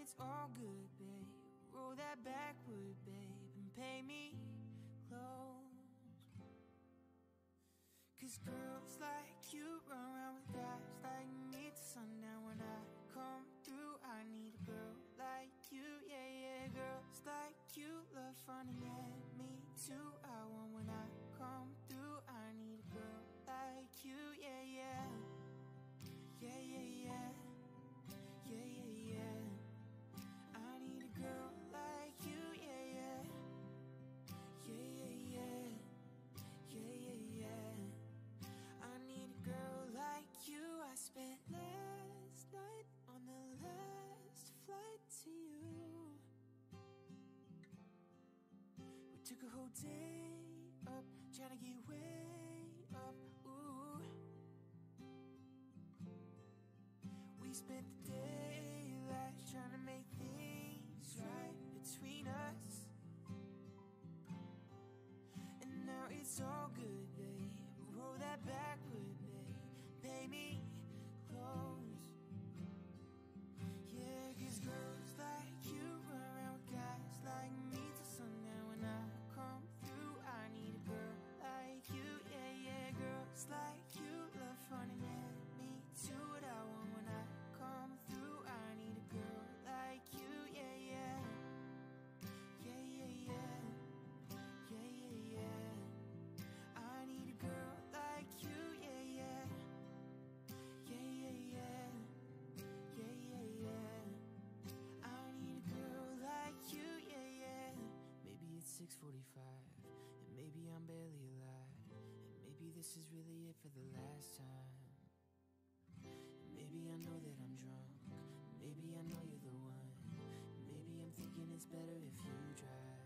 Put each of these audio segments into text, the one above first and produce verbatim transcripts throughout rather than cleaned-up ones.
it's all good, babe. Roll that backward, babe, and pay me close. Cause girls like you run around with guys like me till sundown. When I come through, I need a girl like you, yeah, yeah. Girls like you love fun, and yeah, me too. I want when I come through, I need a girl like you, yeah, yeah. Yeah, yeah, yeah. Yeah, yeah, yeah. I need a girl like you, yeah, yeah. Yeah, yeah, yeah. Yeah, yeah, yeah. I need a girl like you. I spent last night on the last flight to you. We took a whole day up, trying to get way up, ooh. We spent the daylight trying to make things right between us. And now it's all good, babe. Roll that backward, babe. Pay me close. Yeah, cause girls like you run around with guys like me till sundown. When I come through, I need a girl like you, yeah, yeah. Girls like you love fun, and yeah, me too. What I want when I come through, I need a girl like you, yeah, yeah. Yeah, yeah, yeah. Yeah, yeah, yeah. I need a girl like you, yeah, yeah. Yeah, yeah, yeah. Yeah, yeah, yeah. I need a girl like you, yeah, yeah. Maybe it's six forty-five, and maybe I'm barely alive, and maybe this is really it for the last time. And maybe I know that I'm drunk, maybe I know you're the one. Maybe I'm thinking it's better if you drive.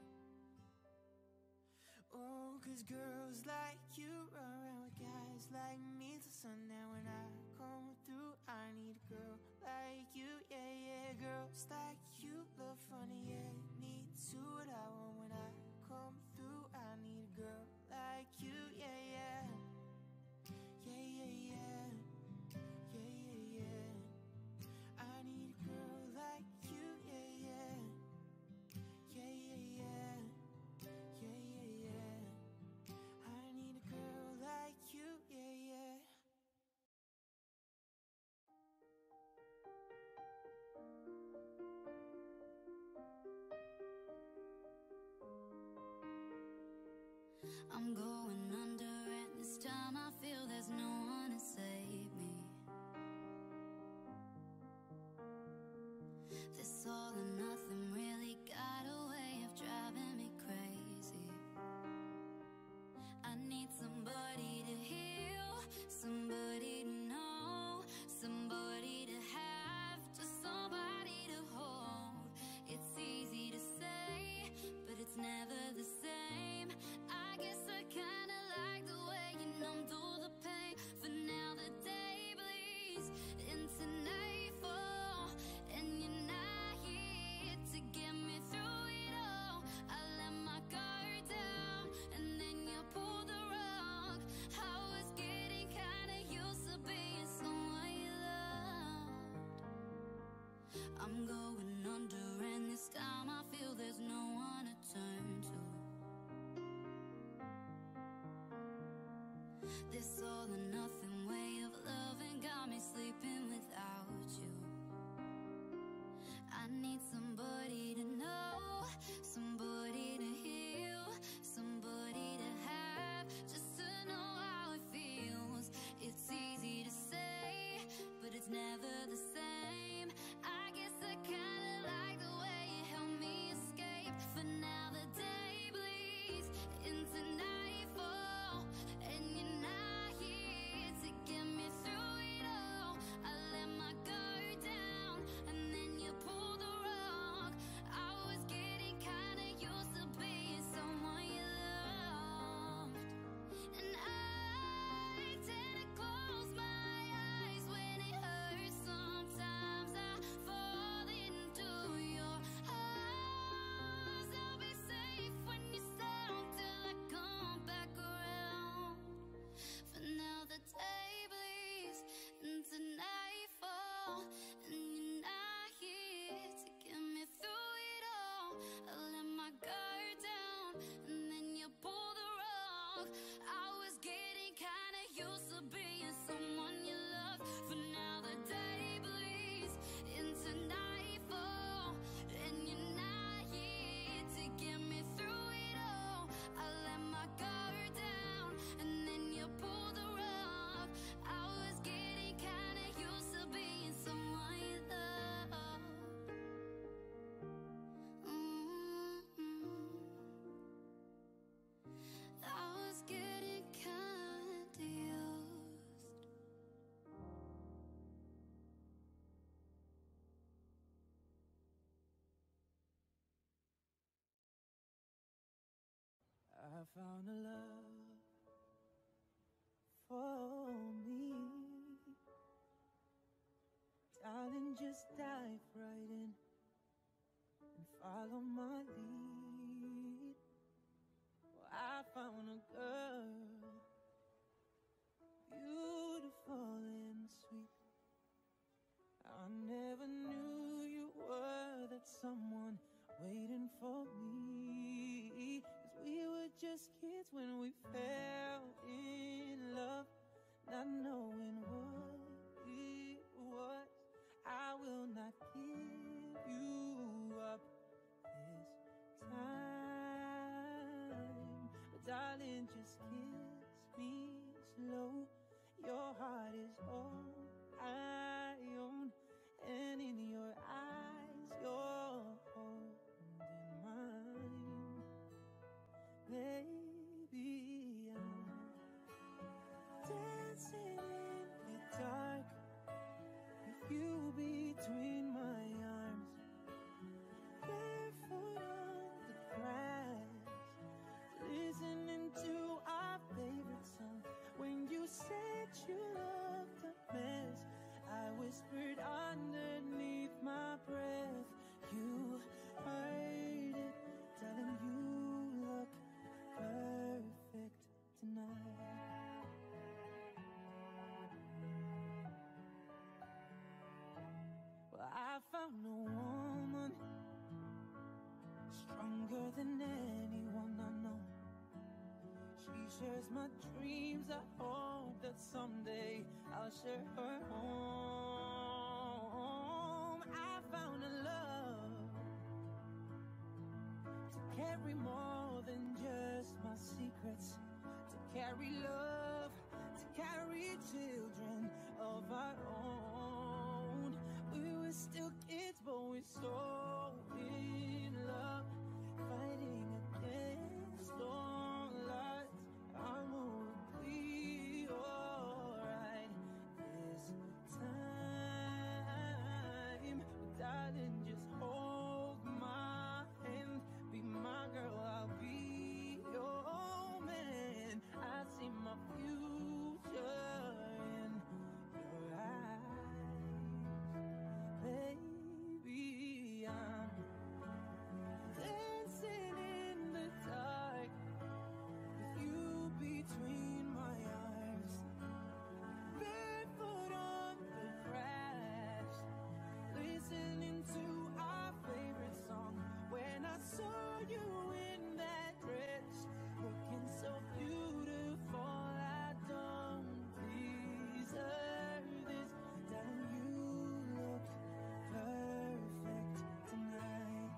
Oh, cause girls like you run around with guys like me till sundown. When I come through, I need a girl like you, yeah, yeah. Girls like you love funny, yeah, me too. What I want when I come through, I need a girl like you, yeah, yeah. Yeah, yeah, yeah. Yeah, yeah, yeah. I need a girl like you, yeah, yeah. Yeah, yeah, yeah. Yeah, yeah, yeah. I need a girl like you, yeah, yeah. I'm going under, and this time I feel there's no one to save me. This all or nothing really got a way of driving me crazy. I need somebody to heal, somebody to know, somebody to have, just somebody to hold. It's easy to say, but it's never the same. I guess I kinda like the way you numb through the pain. For now the day bleeds into nightfall, and you're not here to get me through it all. I let my guard down, and then you pulled the rug. I was getting kinda used to being someone you loved. I'm going under, and this time I feel there's no one to turn to. This all or nothing way of loving got me sleeping without you. I need somebody to know, somebody to heal, somebody to have, just to know how it feels. It's easy to say, but it's never the same. I guess I kinda like the way you help me escape. For now the day bleeds into nightfall, and you're not here I found a love for me. Darling, just dive right in and follow my lead. Well, I found a girl, beautiful and sweet. I never knew you were that someone waiting for me. 'Cause we were just kids when we fell in love, not knowing what it was. I will not give you up this time. But darling, just kiss me slow. Your heart is all I own, and in your eyes, you're holding mine. Baby, I'm dancing in the dark with you between my arms, barefoot on the grass, listening to our favorite song. When you said you loved a mess, I whispered underneath my breath. You heard it, telling you look perfect tonight. Well, I found a woman stronger than anyone I know. She shares my dreams. I hope that someday I'll share her home. I found a love to carry more than just my secrets, to carry love, to carry children of our own. We were still kids, but we're so in love, fighting against all odds. I'm gonna be alright this time. But darling, just hold my hand, be my girl, I'll be your man. I see my future in your eyes. Baby, I'm dancing in the dark with you between my arms, barefoot on the grass, listening to our favorite song. When I saw you in that dress, looking so beautiful, I don't deserve this. Darling, you look perfect tonight.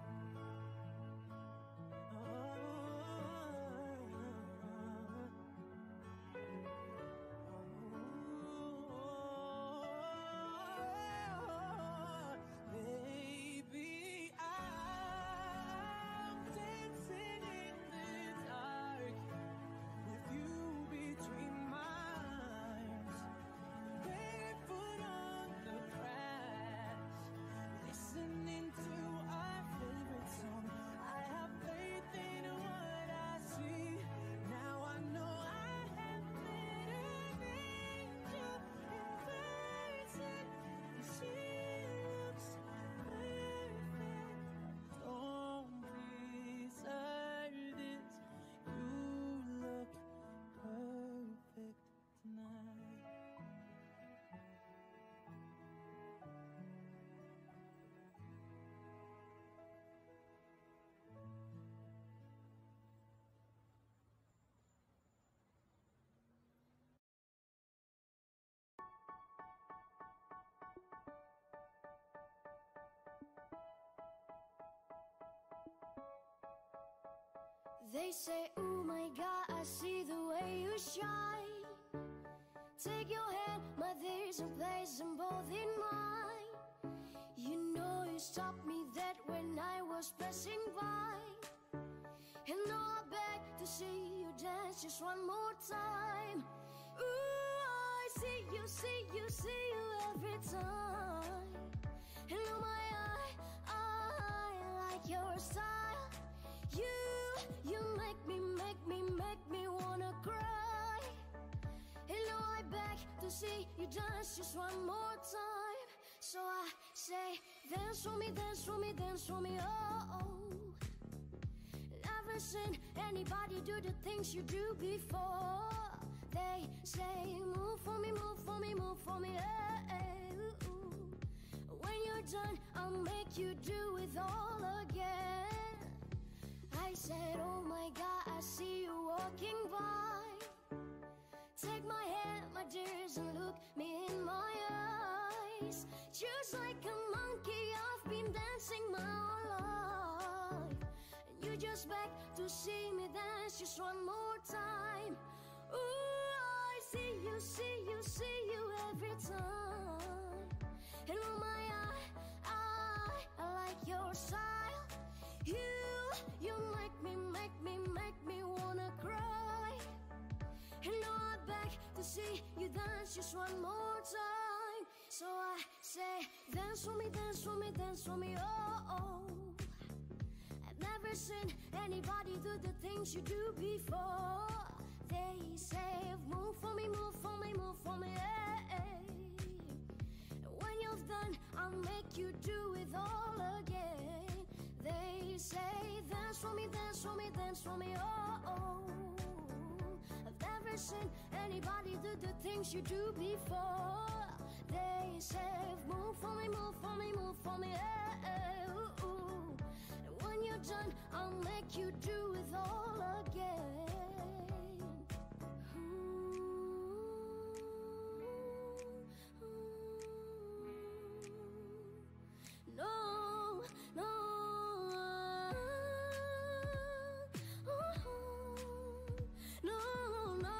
Baby, I'm dancing in the dark with you between my arms, barefoot on the grass, listening to our favorite song. I have faith in what I see. Now I know I have met an angel in person. She looks perfect. Don't deserve this. You look perfect tonight. They say, oh my God, I see the way you shine. Take your hand, my there's a place in both in mine. You know you stopped me dead when I was passing by. And now I beg to see you dance just one more time. Ooh, I see you, see you, see you every time. And oh my, I, I like your style. You, you make me, make me, make me wanna cry. Hello, I beg to see you dance just one more time. So I say, dance for me, dance for me, dance for me, oh, oh. Never seen anybody do the things you do before. They say, move for me, move for me, move for me, eh, eh, ooh, ooh. When you're done, I'll make you do it all again. I said, oh my God, I see you walking by. Take my hand, my dears, and look me in my eyes. Just like a monkey, I've been dancing my whole life. And you just beg to see me dance just one more time. Ooh, I see you, see you, see you every time. And oh my, I, I, I like your style. You, you make me, make me, make me wanna cry. And now I beg to see you dance just one more time. So I say, dance for me, dance for me, dance for me, oh, oh. I've never seen anybody do the things you do before. They say, move for me, move for me, move for me, eh, eh. And when you've done, I'll make you do it all again. They say, dance for me, dance for me, dance for me, oh, oh. I've never seen anybody do the things you do before. They say, move for me, move for me, move for me, eh, eh, ooh, ooh. And when you're done, I'll make you do it all again. No, no, no, no,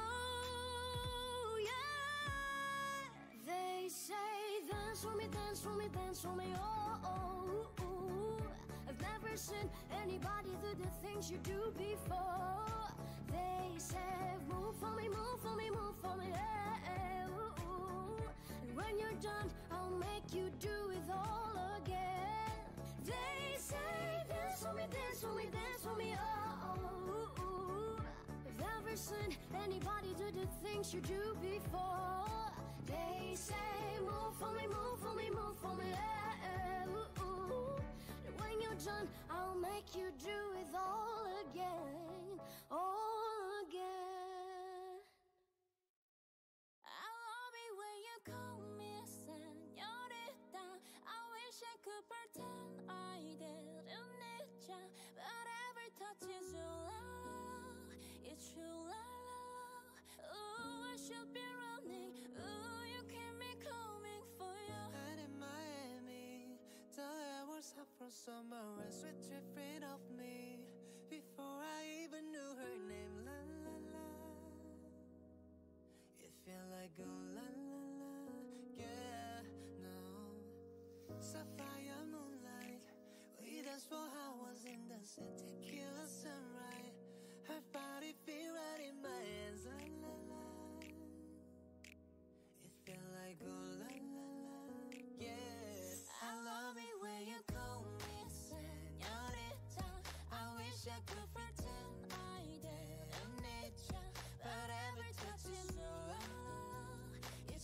yeah. They say, dance for me, dance for me, dance for me, oh, oh, oh. I've never seen anybody do the things you do before. They say, move for me, move for me, move for me, eh, eh, ooh, ooh. And when you're done, I'll make you do it all again. They say, dance for me, dance for me, dance for me, oh, oh, oh. I've never seen anybody do the things you do before. They say, move for me, move for me, move for me, eh, eh, ooh, ooh. And when you're done, I'll make you do it all again, all again. I love it when you call me señorita. I wish I could pretend I didn't need ya, but every touch is your love. It's true love. Ooh, I should be running. Ooh, you keep me coming for you. And in Miami, the air was hot from summer and sweet dripping off me. Before I even knew her name, la la la. It felt like a la la la, yeah, no. Sapphire moonlight, we danced for hours in the sun, tequila sunrise. Her body feel right in my hands, la la la. It felt like a la la la, yeah. I love it when you call me señorita. I wish I could pretend I didn't need ya, but every touch is your love. It's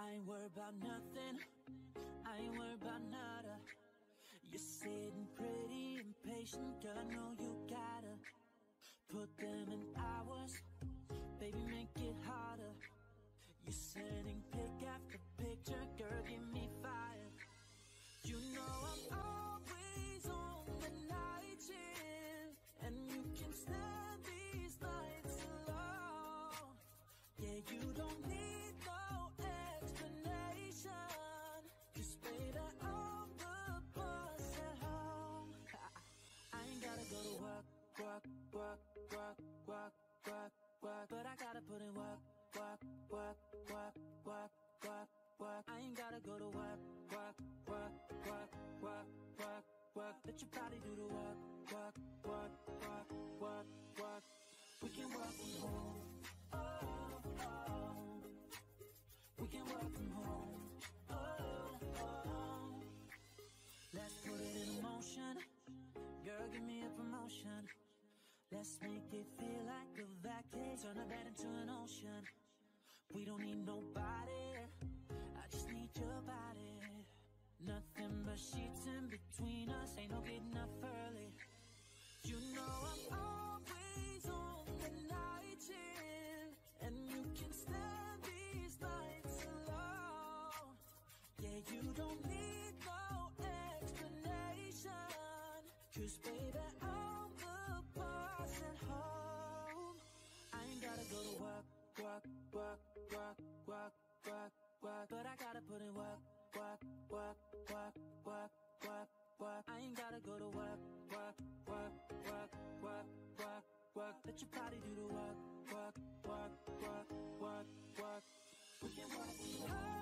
I ain't worried about nothing, I ain't worried about nada. You're sitting pretty impatient, girl, I know you gotta put them in hours, baby, make it harder. You're sending pic after picture, girl, give me fire. You know I'm always on the night shift, and you can stand these nights alone. Yeah, you don't need no explanation, 'cause baby, I'm the boss at home. I ain't gotta go to work, work, work, work, work, work, work, but I gotta put in work, work, work, work, work, work, work. I ain't gotta go to work, work, work, work, work, work, work. Let your body do the work, work, work, work, work, work. We can work from home, oh, oh. We can work from home, oh, oh. Let's put it in motion, girl, give me a promotion. Let's make it feel like a vacation, turn a bed into an ocean. We don't need nobody, I just need your body. Nothing but sheets in between us, ain't no getting up early. You know I'm always on the night shift, and you can stand these nights alone. Yeah, you don't need no explanation, 'cause baby, I'm the boss at home. I ain't gotta go to work, work, work, work, work, work, work, but I gotta put in work, work, work, work, work, work, work. I ain't gotta go to work, work, work, work, work, work, work. Let your body do the work, work, work, work, work, work. We can work from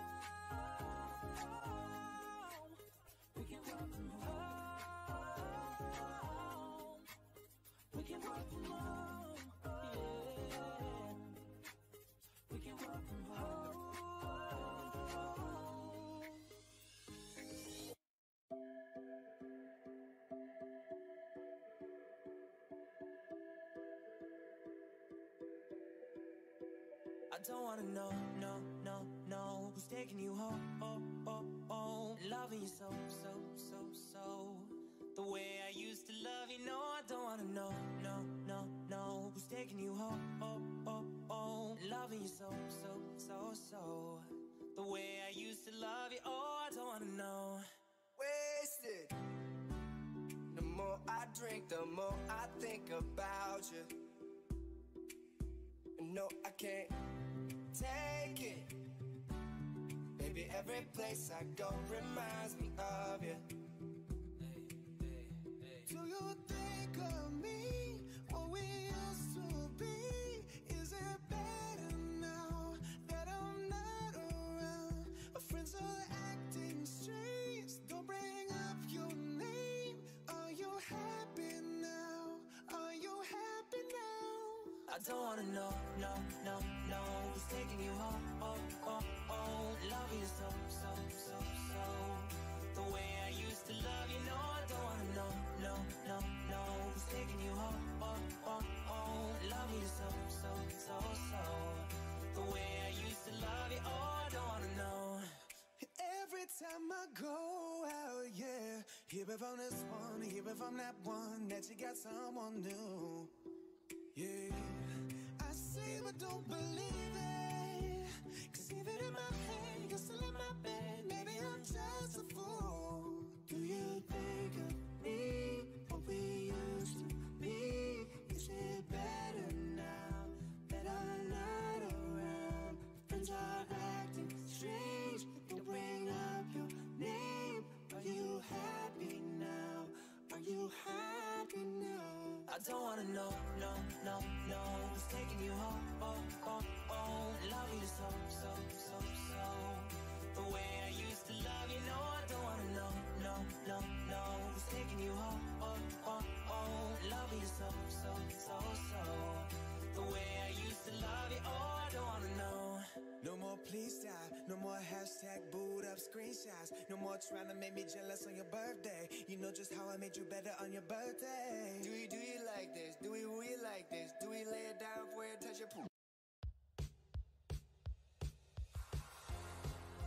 home. We can work from home. We can work from home. Yeah. We can work from home. I don't wanna know, no, no, no, who's taking you home, oh, oh, oh, loving you so, so, so, so, the way I used to love you. No, I don't wanna know, no, no, no, who's taking you home, oh, oh, oh, loving you so, so, so, so, the way I used to love you. Oh, I don't wanna know. Wasted. The more I drink, the more I think about you. No, I can't take it. Baby, every place I go reminds me of you. Do you think of me, what we used to be? Is it better now that I'm not around? Our friends are acting strange, don't bring up your name. Are you happy now? Are you happy now? I don't wanna know, no, no, no, who's taking you home, oh, oh, oh, loving you so, so, so, so, the way I used to love you. No, I don't wanna know, no, no, no, who's taking you home, oh, oh, oh, loving you so, so, so, so, the way I used to love you. Oh, I don't wanna know. Every time I go out, yeah, hear it from this one, hear it from that one, that you got someone new. Yeah, I see but don't believe it, 'cause even in my head, you're still in my bed. Maybe I'm just a fool. Do you think of me, what we used to be? Is it better now that I'm not around? Friends are acting strange, don't bring up your name. Are you happy now? Are you happy now? I don't wanna know, no, no, no, who's taking you home, oh, oh, oh, loving you so, so, so, so, the way I used to love you. No, I don't wanna know, no, no, no, who's taking you home, oh, oh, oh, loving you so, so, so, so, the way I used to love you. Oh, I don't wanna know. No more please stop, no more hashtag boot up screenshots. No more trying to make me jealous on your birthday. You know just how I made you better on your birthday. Do we do you like this? Do we we like this? Do we lay it down for you, touch your poop?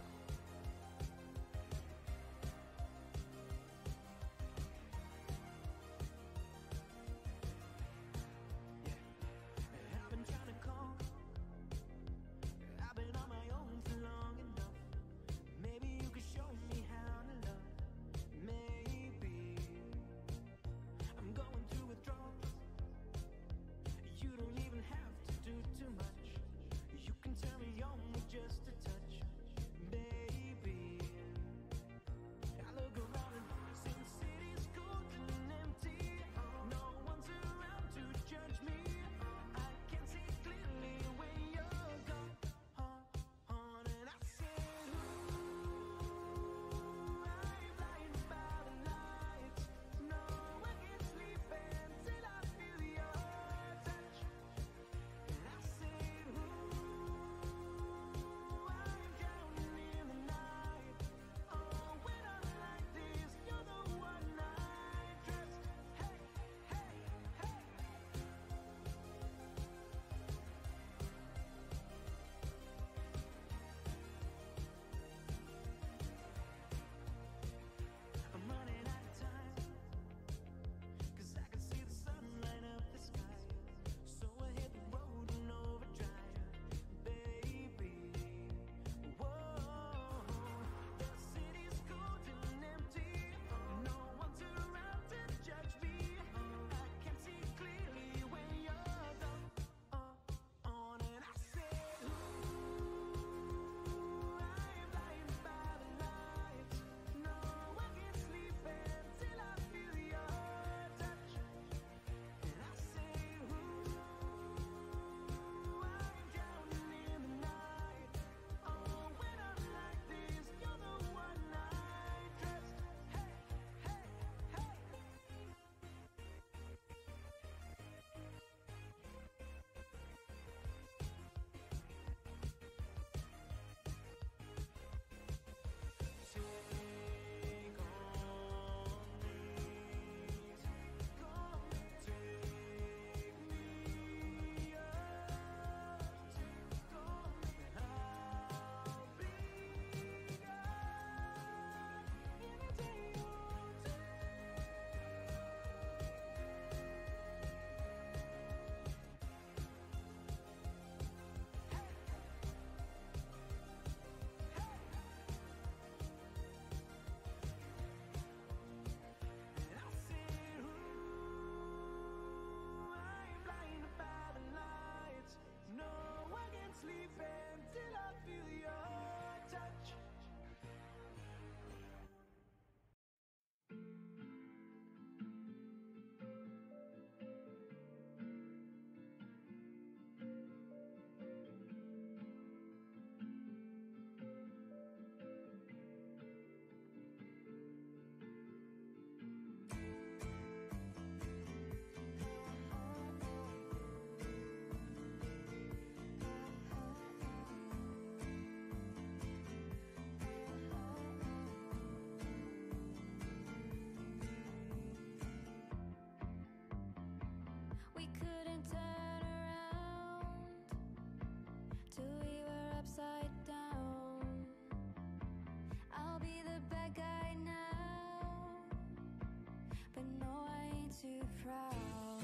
couldn't turn around till we were upside down. I'll be the bad guy now, but no, I ain't too proud.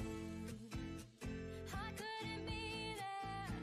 I couldn't be there,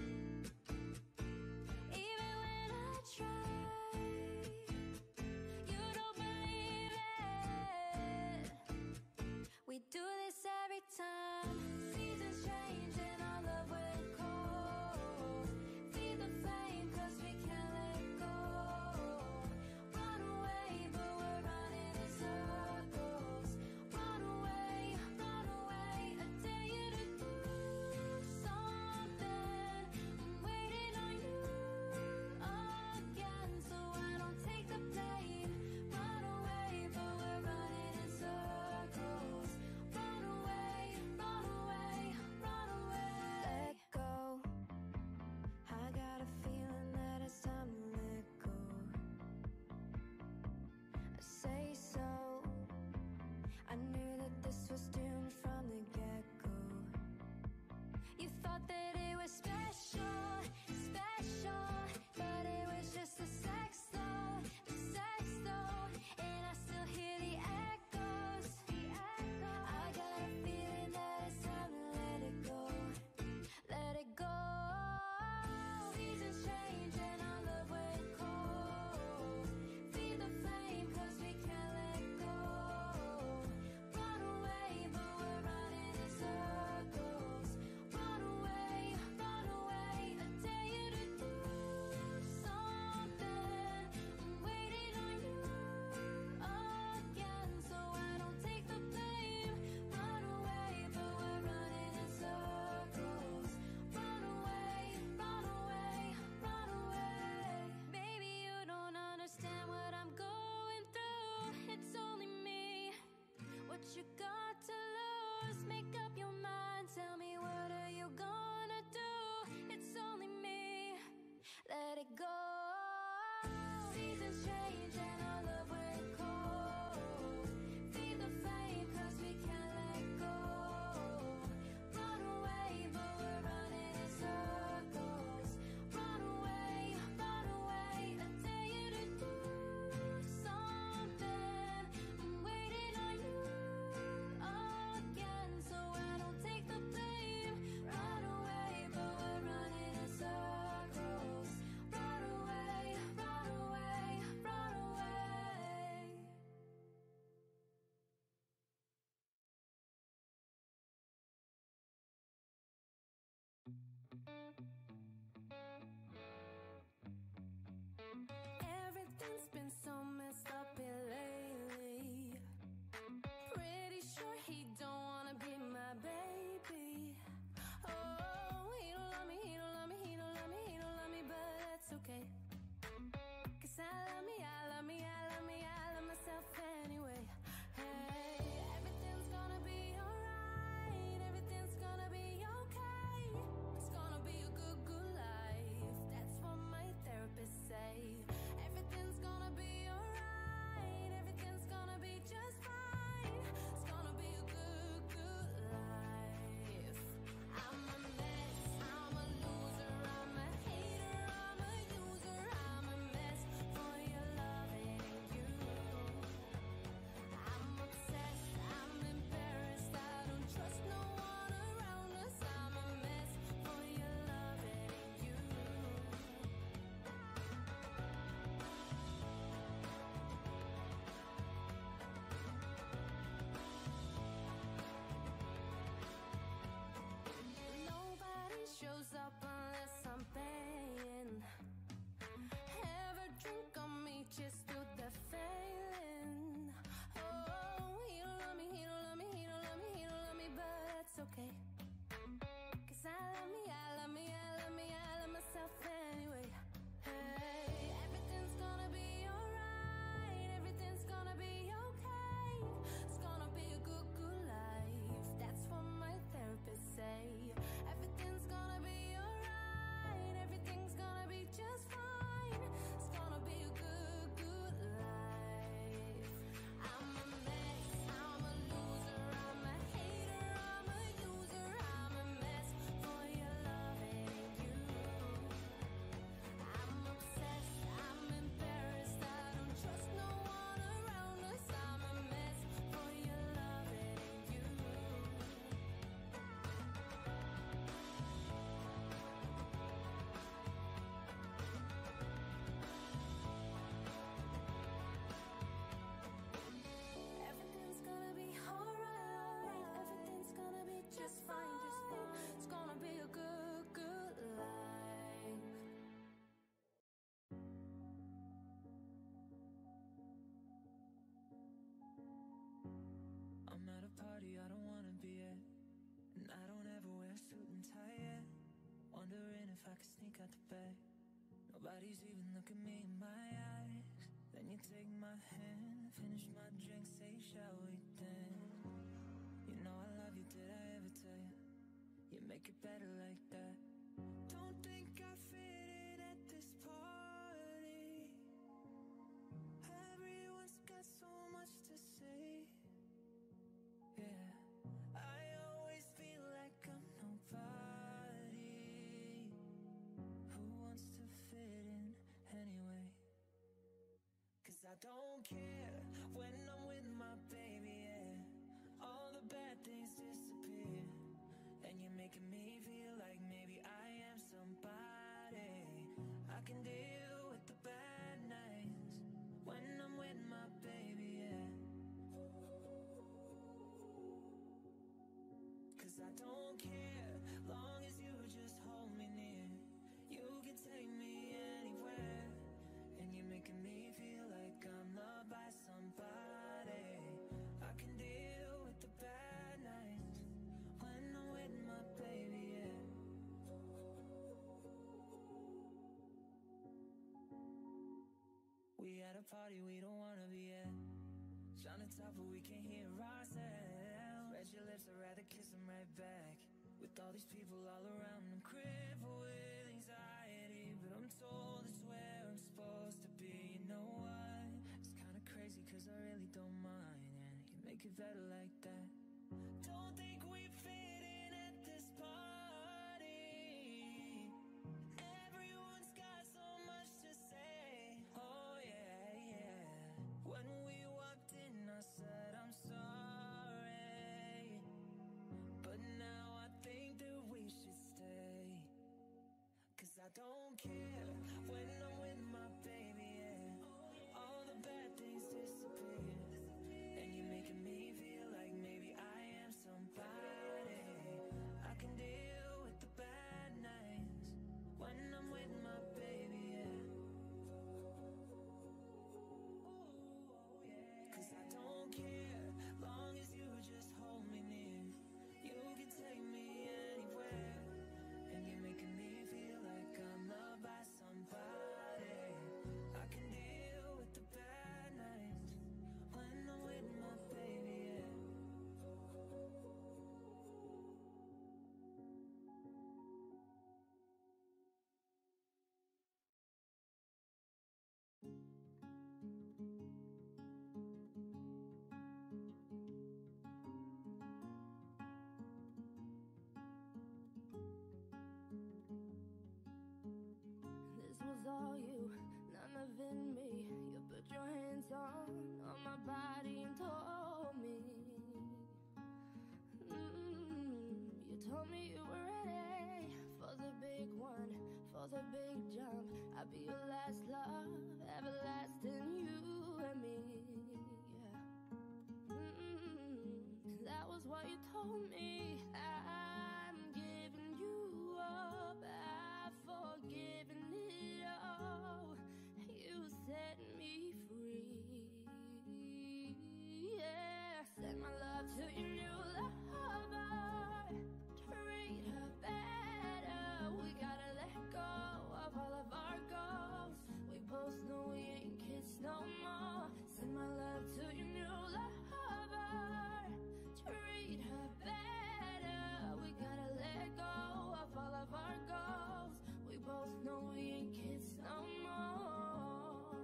even when I tried. You don't believe it. We do this every time. Seasons change and our love will cold. Feed the flame 'cause we can't let go. Run away, but we're running in circles. Run away, run away. I dare you to do something. I'm waiting on you again, so I don't take the blame. Run away, but we're running in circles. Run away, run away, run away. Let go. I got a feeling that it's time to let go. Say so. I knew that this was doomed from the get-go. You thought that it was special, special, but it was just the sex though, the sex though, and I still hear the echoes, the echoes. I got a feeling that it's time to let it go, let it go. Seasons change and our love will cold. Feed the flame 'cause we can't let go. Run away, but we're running in circles. Run away, run away. I dare you to do something. I'm waiting on you again, so I don't take the blame. Run away, but we're running in circles. Run away, run away, run away. Baby, you don't understand what I'm going through. It's only me. What you got to lose? Make up your mind. Tell me, what are you gonna do? It's only me. Let it go. Seasons change and our love will cold. Feed the flame 'cause we can't let go. Run away, but we're running in circles. Run away, run away. I dare you to do something. I'm waiting on you again, so I don't take the blame. Run away, but we're running in circles. Run away, run away, run away. Everything's been so messed up here lately. Pretty sure he don't wanna be my baby. Oh, he don't love me, he don't love me, he don't love me, he don't love me, but that's okay. 'Cause I love me, I love me, I love me, I love myself anyway. Hey, everything's gonna be alright, everything's gonna be okay. It's gonna be a good, good life. That's what my therapist say. Everything's gonna be alright, everything's gonna be just fine. It's gonna be a good, good life. I'm a mess, I'm a loser, I'm a hater, I'm a user, I'm a mess for your loving you. I'm obsessed, I'm embarrassed, I don't trust no one around us. I'm a mess for your loving you. Nobody shows up unless I'm paying. Ever drink on me just to the failing. Oh, he don't love me, he don't love me, he don't love me, he don't love me, but that's okay. 'Cause I love me, I love me, I love me, I love myself anyway. Hey, everything's gonna be alright, everything's gonna be okay. It's gonna be a good, good life. That's what my therapist say. Everything's gonna be alright, everything's gonna be just Nobody's even looking me in my eyes. Then you take my hand, finish my drink, say shall we dance? You know I love you, did I ever tell you? You make it better like that. Don't think I fit in at this party. Everyone's got so much to say. Yeah, I always feel like I'm nobody. Who wants to fit in anyway? Cause I don't care when I'm with my baby, yeah. All the bad things disappear. And you're making me feel like maybe I am somebody. I can deal with the bad nights when I'm with my baby, yeah. Cause I don't care, long as you just hold me near. You can take me anywhere. And you're making me feel like I'm loved by somebody. I can deal with the bad nights when I'm with my baby, yeah. We at a party we don't wanna be at. Trying to talk but we can't hear ourselves. Red your lips, I'd rather kiss them right back. With all these people all around, I'm crippled with anxiety. But I'm told it's where I'm supposed to be. You know what? It's kinda crazy cause I really don't mind. And you make it better like that. Don't think we fit in at this party. Everyone's got so much to say. Oh yeah, yeah. When we walked in I said I'm sorry. But now I think that we should stay. Cause I don't care when I'm with my baby, yeah. All the bad things disappear. And you're making me feel like maybe I am somebody. I can deal with the bad nights when I'm with my baby, yeah. Cause I don't care, long as you just hold me near. You can take me anywhere. And you're making me feel like I'm loved by somebody. I can deal with the bad nights when I'm with my baby, yeah. This was all you, none of it me. You put your hands on, on my body and told me. Mm, you told me you were ready for the big one, for the big jump. I'll be your last love, everlasting, you and me. Yeah. Mm, that was what you told me. I'm giving you up, I've forgiven it all. You set me free. Yeah, send my love to your new lover. Treat her better. We gotta let go of all of our goals. We both know we ain't kids no more. Send my love to your new lover. Treat her better. We gotta let go of all of our goals. We both know we ain't kids no more.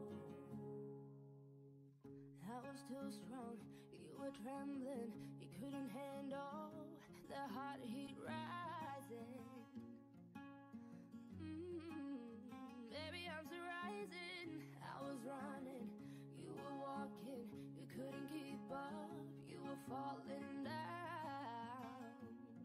I was too strong, you were trembling. You couldn't handle the hot heat rising. Mm, baby, I'm still rising. I was running, you were walking. You couldn't keep up, you were falling down.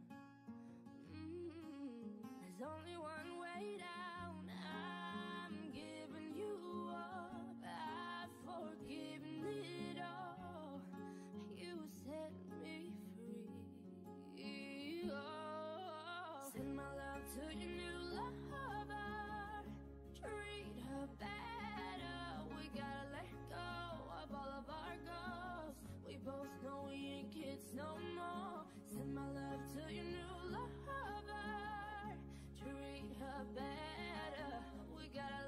Mm, there's only one way down. I'm giving you up, I've forgiven it all. You set me free. Oh, send my love to your new lover. Treat her better. We gotta let go of all of our goals. We both know we ain't kids no more. Send my love to your new lover. Treat her better. We gotta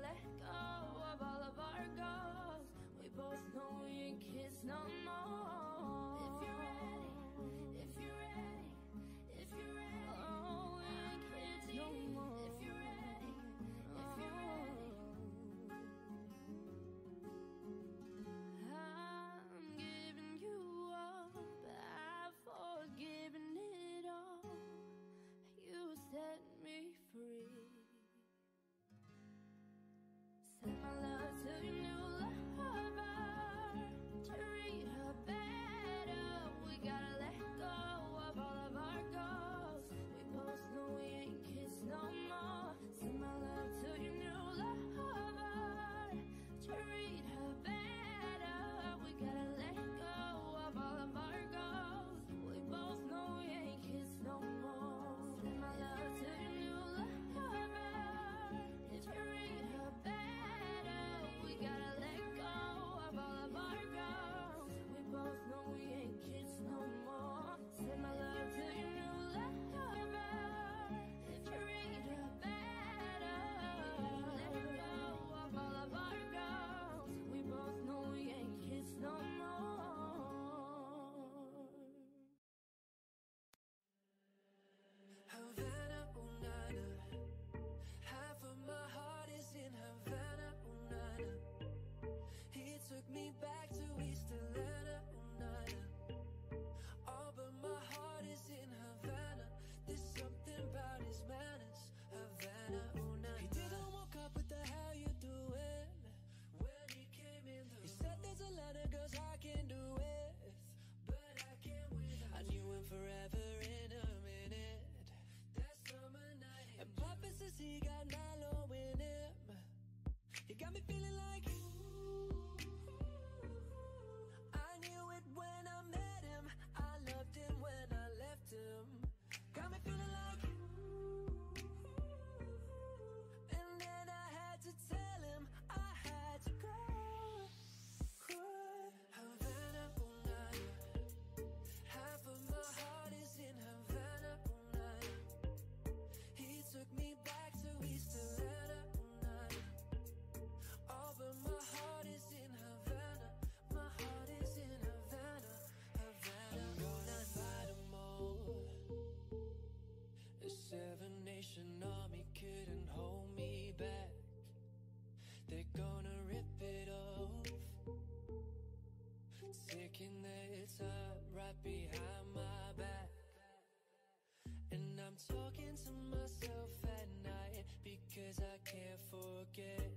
thinking that it's up right behind my back. And I'm talking to myself at night because I can't forget.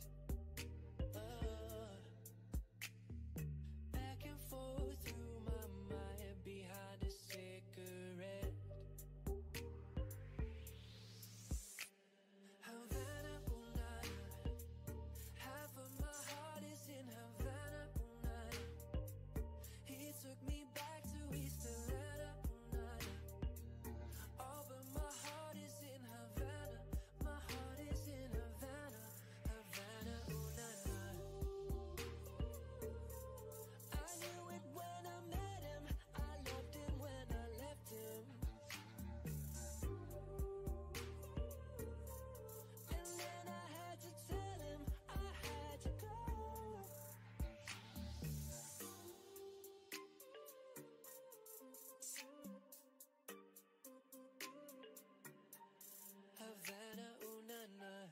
uh, Back and forth through my mind behind a cigarette. Havana, ooh, nah, nah. Half of my heart is in Havana, ooh, nah, nah. He took me back to East Atlanta, ooh, nah, nah. Oh, but my heart is in Havana. My heart is in Havana, Havana, ooh, nah, nah. I knew it when I met him. I loved him when I left him. And then I had to tell him I had to go. Havana, ooh, nah, nah.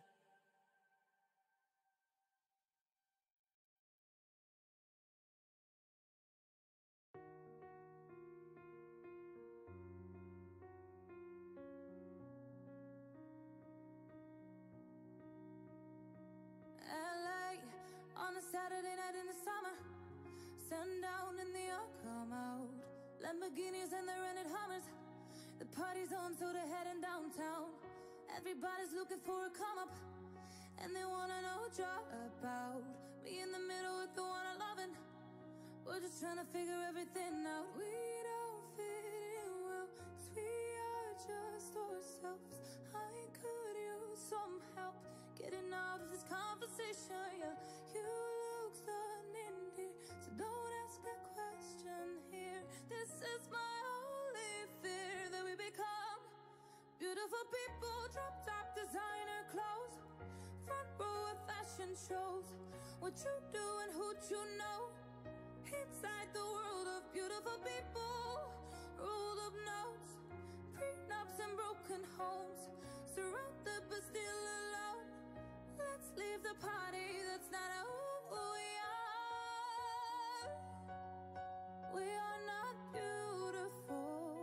L A on a Saturday night in the summer, sundown and the all come out. Lamborghinis and the rented Hummers. The party's on, so they're heading downtown. Everybody's looking for a come up, and they wanna know what you're about. Me in the middle with the one I'm loving. We're just trying to figure everything out. We don't fit in well, 'cause we are just ourselves. I could use some help getting out of this conversation. Yeah, you look stunning, dear, so don't ask that question here. This is my only fear, that we become beautiful people, drop top designer clothes, front row of fashion shows. What you do and who you know, inside the world of beautiful people, rolled up notes, prenups and broken homes, surrounded but still alone. Let's leave the party, that's not who we are. We are not beautiful.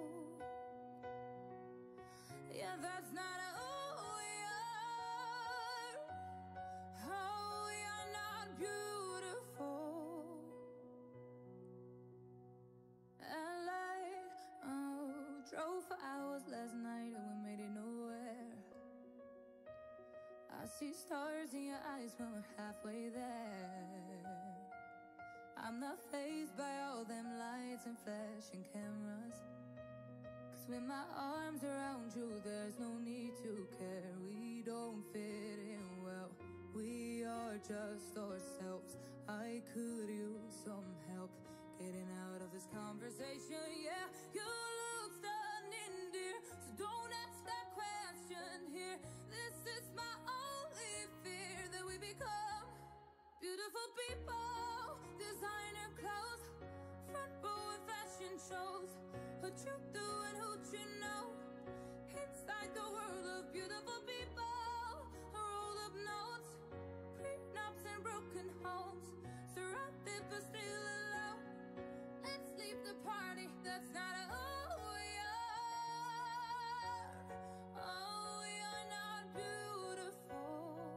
Yeah, that's not who we are. Oh, we are not beautiful. L A, oh, drove for hours last night and we made it nowhere. I see stars in your eyes when we're halfway there. I'm not fazed by all them lights and flashing cameras, 'cause with my arms around you there's no need to care. We don't fit in well, we are just ourselves. I could use some help getting out of this conversation. Yeah, you look stunning, dear, so don't ask that question here. This is my only fear, that we become beautiful people, designer clothes, front row of fashion shows. What you do and who you know, inside the world of beautiful people, roll up notes, prenups and broken homes, surrounded but still alone. Let's leave the party, that's not who we are. Oh, we are not beautiful.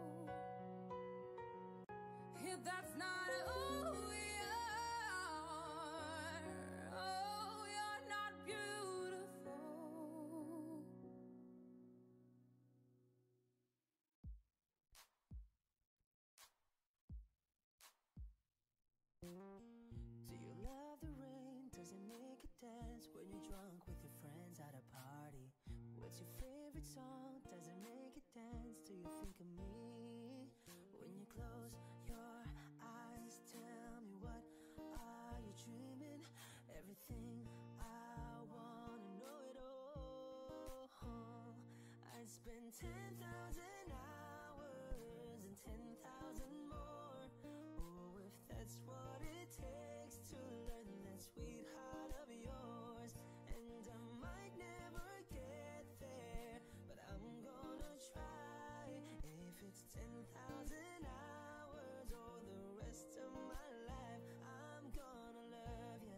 Yeah, that's not who we are. Oh, we are not beautiful. Do you love the rain? Does it make you dance when you're drunk with your friends at a party? What's your favorite song? Does it make you dance? Do you think of me? When you close your eyes, tell me, what are you dreaming? Everything, I wanna know it all. I'd spend ten thousand hours and ten thousand more. Oh, if that's what it takes to learn that sweet heart of yours. And I might never get there, but I'm gonna try. If it's ten thousand hours or the rest of my life, I'm gonna love you.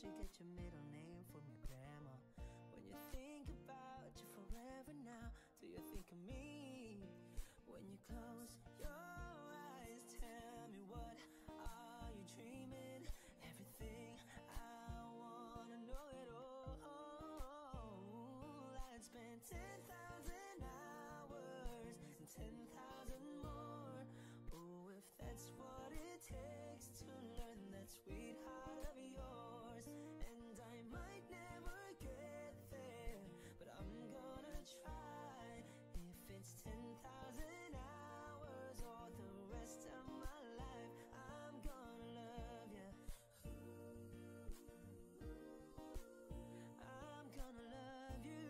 you get your middle name from your grandma? When you think about you forever now, do you think of me? When you close your eyes, tell me, what are you dreaming? Everything, I wanna know it all. I'd spend ten thousand hours and ten thousand more. Oh, if that's what it takes to learn that sweetheart of yours. And I might never get there, but I'm gonna try. If it's ten thousand hours or the rest of my life, I'm gonna love you. I'm gonna love you.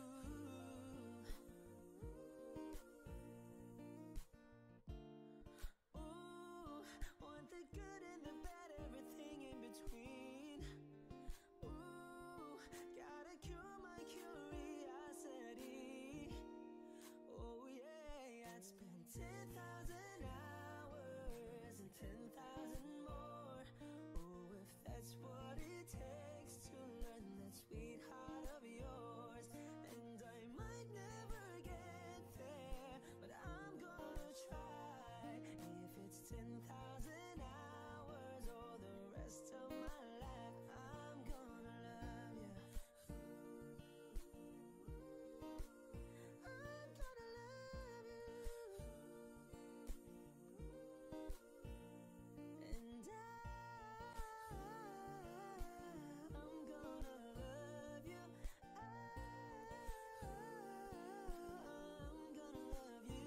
Ooh, want the good and the bad, everything in between. Ooh, gotta cure my curiosity. Oh yeah, I'd spend ten thousand hours and ten thousand more. Oh, if that's what it takes to learn that sweetheart of yours. And I might never get there, but I'm gonna try. If it's ten thousand hours or the rest of my life, I'm gonna love you. I'm gonna love you. And I, I'm gonna love you. I, I'm gonna love you.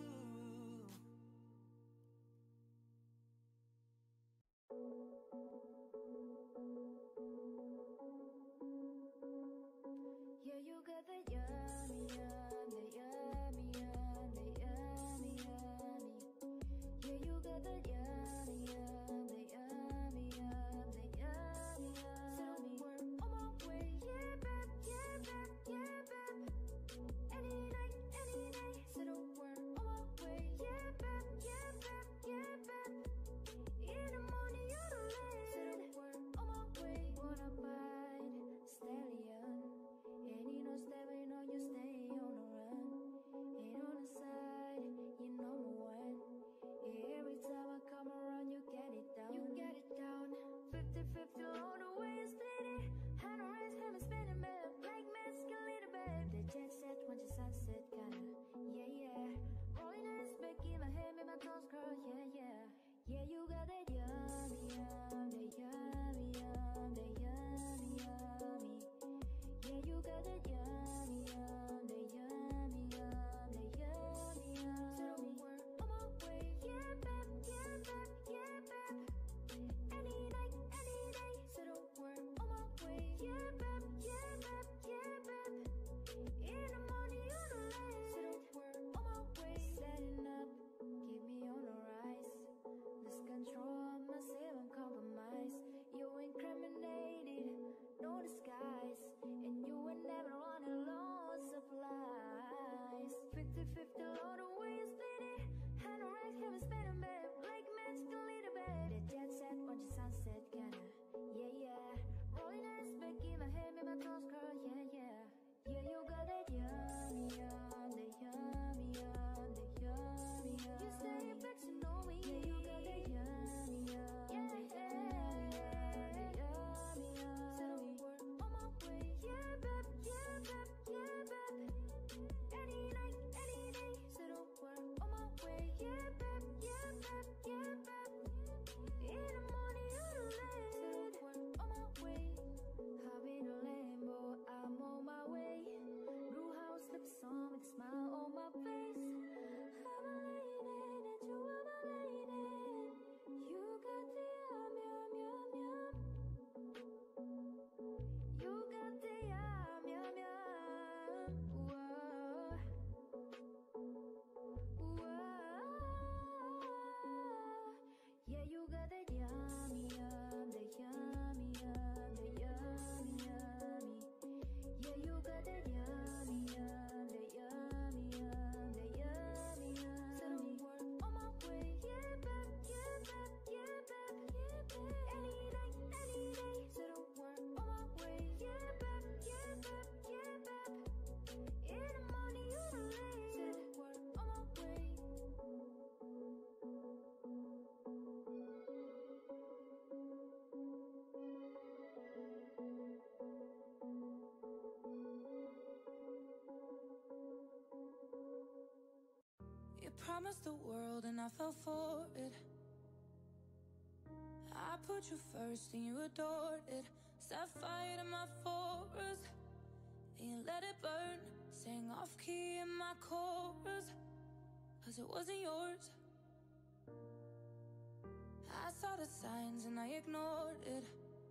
Yeah, you got the yummy, yum, the yummy, yum, the yummy, yummy. Yeah, you got the yummy, yum, the yummy, yum, the yummy, yum. So we're on my way, yeah, babe, yeah, babe, yeah, babe. Any night, any day. So we're on my way, yeah, babe, yeah, babe, yeah, babe. In the morning, you're the late. So we're on my way, wanna bite stallion. And you know, stepping on you, stay on the run. And on the side, you number one. Every time I come around, you get it down. You get it down. fifty fifty all the way, you steady. Hand on raise, hand is spinning, babe. Like masculine, babe. The jet set, when the sunset, kinda. Yeah, yeah. Rolling eyes back in my head, make my toes curl. Yeah, yeah. Yeah, you got that yummy, yum, the yummy, yum, the yummy, yummy. Yeah, you got that yummy, yum, the yummy, yum, the yummy, yum. So we're on my way, yeah, babe, yeah, babe, yeah, babe. Any night, any day. promised the world and I fell for it. I put you first and you adored it. Set fire to my forest and you let it burn. Sang off key in my chorus, cause it wasn't yours. I saw the signs and I ignored it.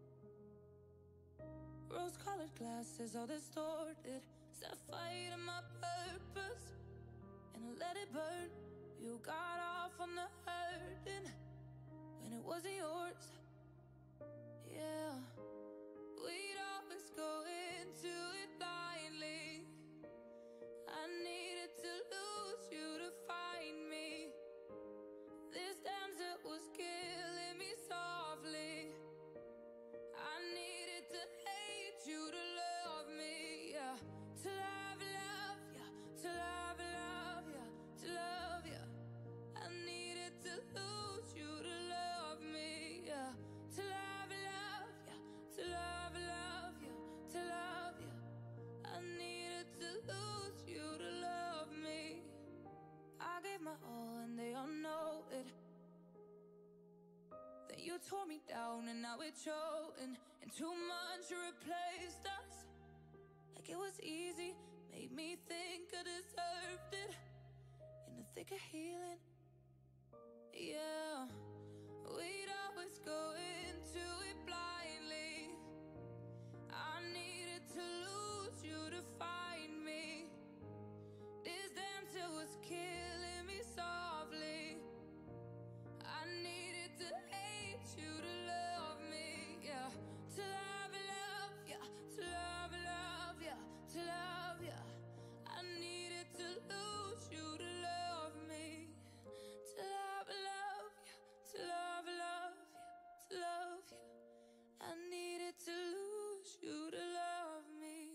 Rose-colored glasses, all distorted. Set fire to my purpose and I let it burn. You got off on the hurting when it wasn't yours. Yeah, we'd always go into it blindly. I needed to lose you to find me. This damsel was killing me softly. I needed to hate you to love me, yeah. To love, love, yeah. To love, love, yeah. To love, yeah. I needed to lose you to love me, yeah. To love, love, yeah. To love, love, yeah. To love, yeah. I needed to lose you to love me. I gave my all and they all know it. Then you tore me down and now it's showing. In two months you replaced us like it was easy. Made me think I deserved it. In the thick of healing, yeah. We'd always go into it blindly. I needed to lose you to find me. This damsel was killing me softly. I needed to hate you to love me, yeah. To love, love, yeah. To love, love, yeah. To love, yeah. I needed to lose you to love me. To love, love, yeah. To love, love, yeah. To love, yeah. I needed to lose you to love me.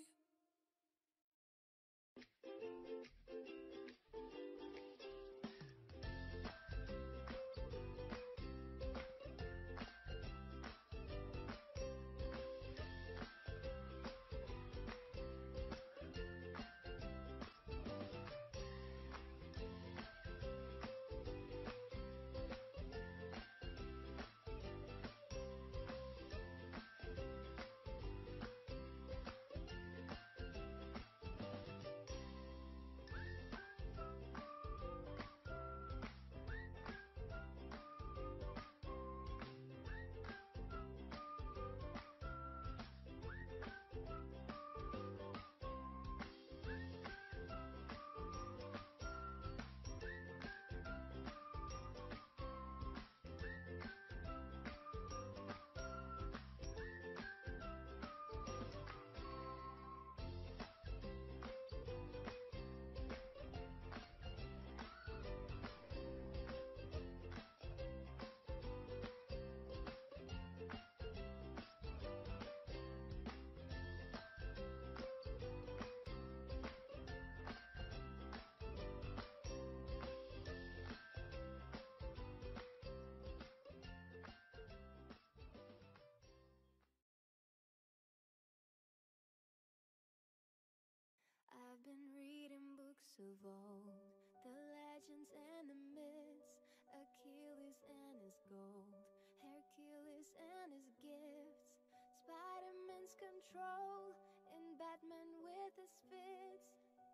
I've been reading books of old, the legends and the myths, Achilles and his gold, Hercules and his gifts, Spider-Man's control, and Batman with his fits.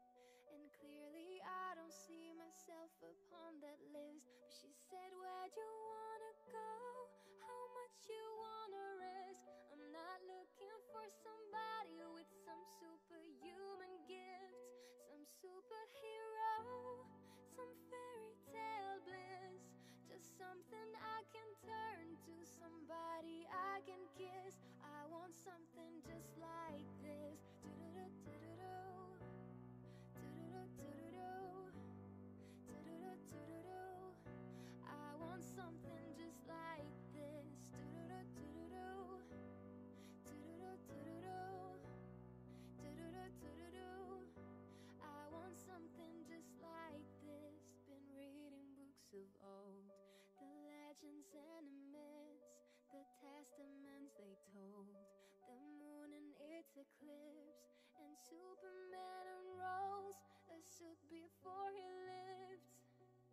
And clearly I don't see myself upon that list. But she said, where'd you wanna go? How much you wanna risk? I'm not looking for somebody with some superhuman gifts, some superhero, some fairy tale bliss. Just something I can turn to, somebody I can kiss. I want something just like this. Do-do-do-do-do-do. I want something just like this. I want something just like this. Been reading books of old, the legends and the myths, the testaments they told, the moon and its eclipse, and Superman unrolls a suit before he lifts.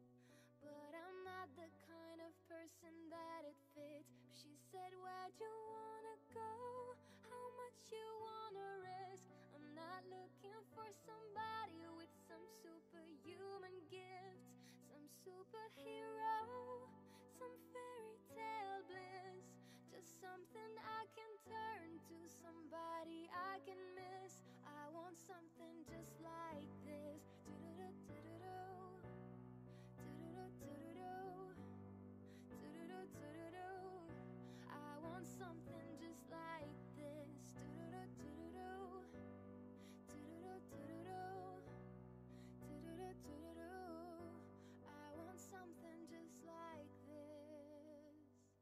not the kind of person that it fits. She said, where'd you wanna go? How much you wanna risk? I'm not looking for somebody with some superhuman gifts, some superhero, some fairy tale bliss. Just something I can turn to, somebody I can miss. I want something just like this. Do-do-do-do-do-do. Do-do-do-do-do-do. Do-do-do-do-do-do. I want something just like this. Do-do-do-do-do-do. Do-do-do-do-do-do. Do-do-do-do-do-do. I want something just like this.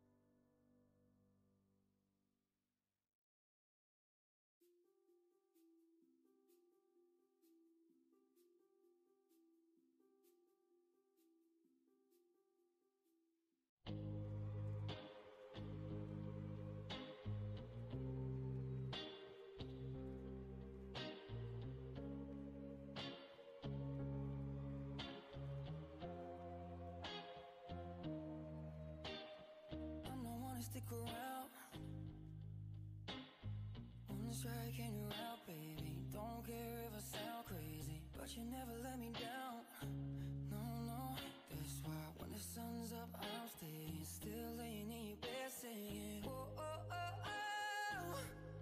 I'm the one to stick around. Wanna strike and you're out, baby. Don't care if I sound crazy, but you never let me down. No, no, that's why when the sun's up, I'm staying. Still laying in your bed singing. Oh, oh, oh, oh.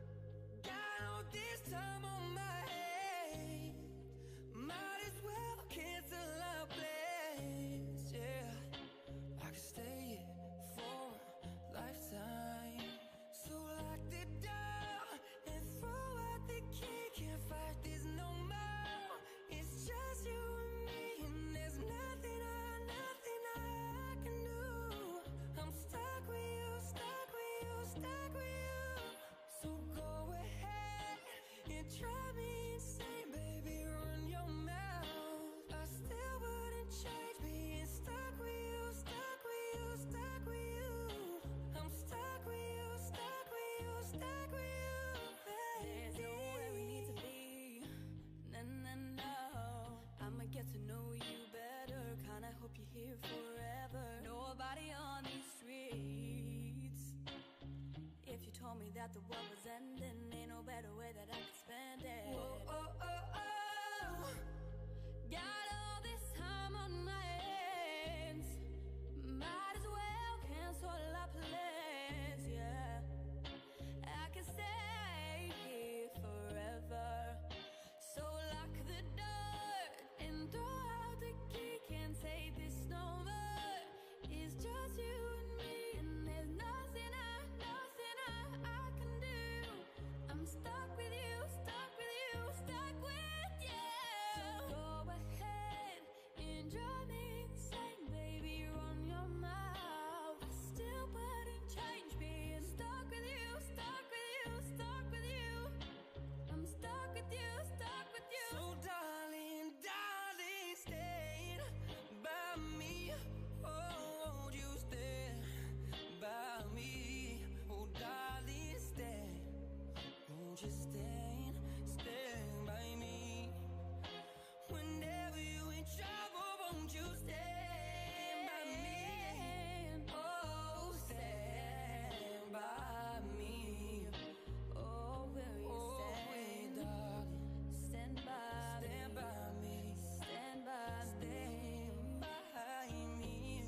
Got all this time on my hands. Might as well cancel our plans, yeah. I could stay here for a lifetime. So lock the door and throw out the key. Can't fight this no more. It's just you and me, and there's nothing I, nothing I can do. I'm stuck with you, stuck with you, stuck with you. So go ahead and drive me insane, baby, run your mouth. I still wouldn't change being stuck with you, stuck with you, stuck with you. I'm stuck with you, stuck with you, stuck with you, baby. There's nowhere we need to be. No, no, no. I'ma get to know you better. Kinda hope you're here forever. Nobody on these streets. If you told me that the world was ending, ain't no better way that I could spend it. Oh, oh, oh, oh. Got all this time on my hands. Might as well cancel our plans, yeah. I can stay here forever. So lock the door and throw out the key. Can't take this no more. It's just you and me, and there's nothing I, nothing I, I can do. I'm stuck with you, stuck with you, stuck with you. So go ahead and drive me insane, baby, run your mouth. I still wouldn't change being stuck with you, stuck with you, stuck with you. I'm stuck with you, stuck with you. So darling, darling, stay by me. Oh, won't you stand by me? Oh, darling, stand. Won't you stand, stand by me? Whenever you in trouble, won't you stand by me? Oh, stand by me. Oh, will you Oh, stand? hey, darling, Stand by stand me. by me. Stand by me. Stand by me.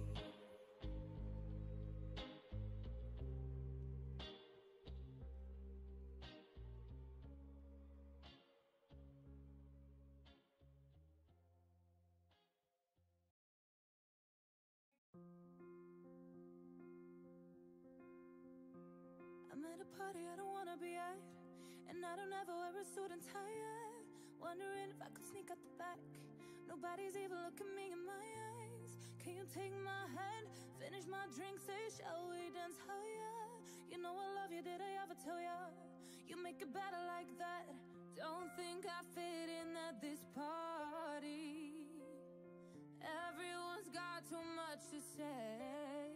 I'm at a party I don't wanna be at, and I don't ever wear a suit and tie. Wondering if I could sneak out the back. Nobody's even looking me in my eyes. Can you take my hand, finish my drink, say shall we dance higher? You know I love you, did I ever tell ya? You make it better like that. Don't think I fit in at this party. Everyone's got too much to say.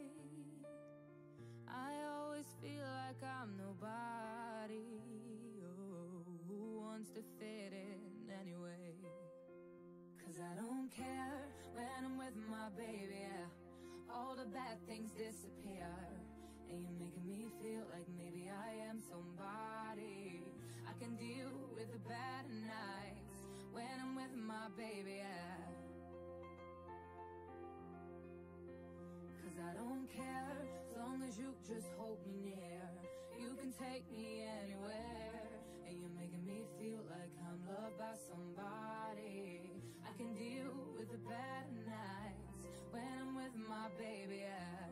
I always feel like I'm nobody. Oh, who wants to fit in anyway? Cause I don't care when I'm with my baby, yeah. all the bad things disappear. And you're making me feel like maybe I am somebody. I can deal with the bad nights when I'm with my baby, yeah. Cause I don't care, as long as you just hold me near. You can take me anywhere. And you're making me feel like I'm loved by somebody. I can deal with the bad nights when I'm with my baby, yeah.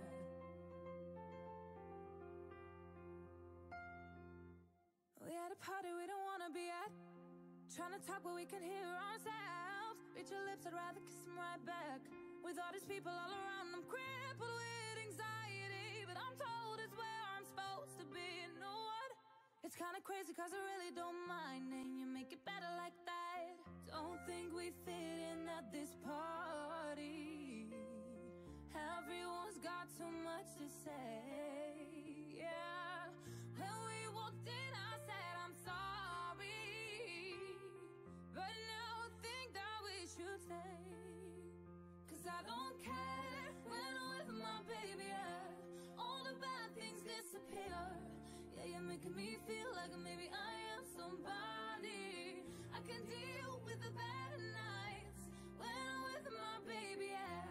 We at a party we don't wanna be at, trying to talk but we can hear ourselves. Reach your lips, I'd rather kiss them right back. With all these people all around, I'm crippled with anxiety, but I'm told it's where I'm supposed to be. You know what? It's kinda crazy cause I really don't mind, and you make it better like that. Don't think we fit in at this party. Everyone's got so much to say, yeah. When we walked in I said I'm sorry, but now I think that we should stay. Cause I don't care when I'm with my baby, yeah. All the bad things disappear. Yeah, you're making me feel like maybe I am somebody. I can deal with the bad nights when I'm with my baby, yeah.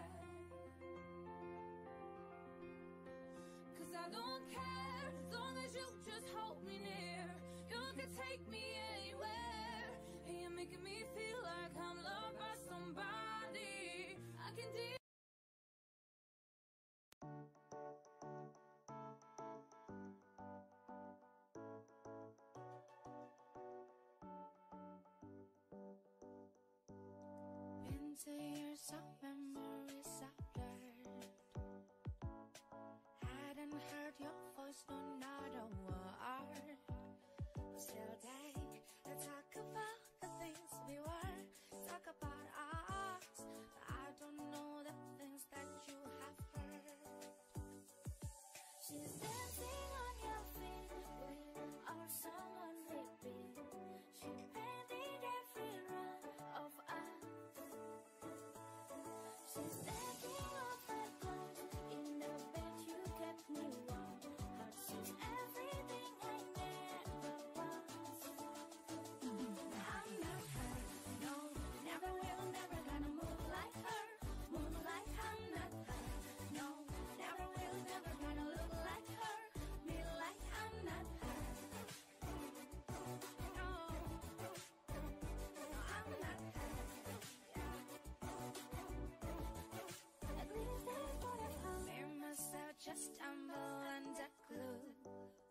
Cause I don't care, as long as you just hold me near. You can take me anywhere. And you're making me feel like I'm loved by somebody. I can deal. Into years of memories I've learned. Hadn't heard your voice, no, not a word. Still take the talk about the things we were. Talk about us, but I don't know the things that you have heard. She's dancing on your feet with or someone repeat. She painted every run of us. She's taking off her clothes in the bed you kept me warm. Her she's everything I never was. I'm not her, no, never will, never gonna move like her. Move like I'm not her, no, never will, never gonna look like her. Be like I'm not her. No, no, I'm not her. At least that's what I found. Made myself just stumble unglued.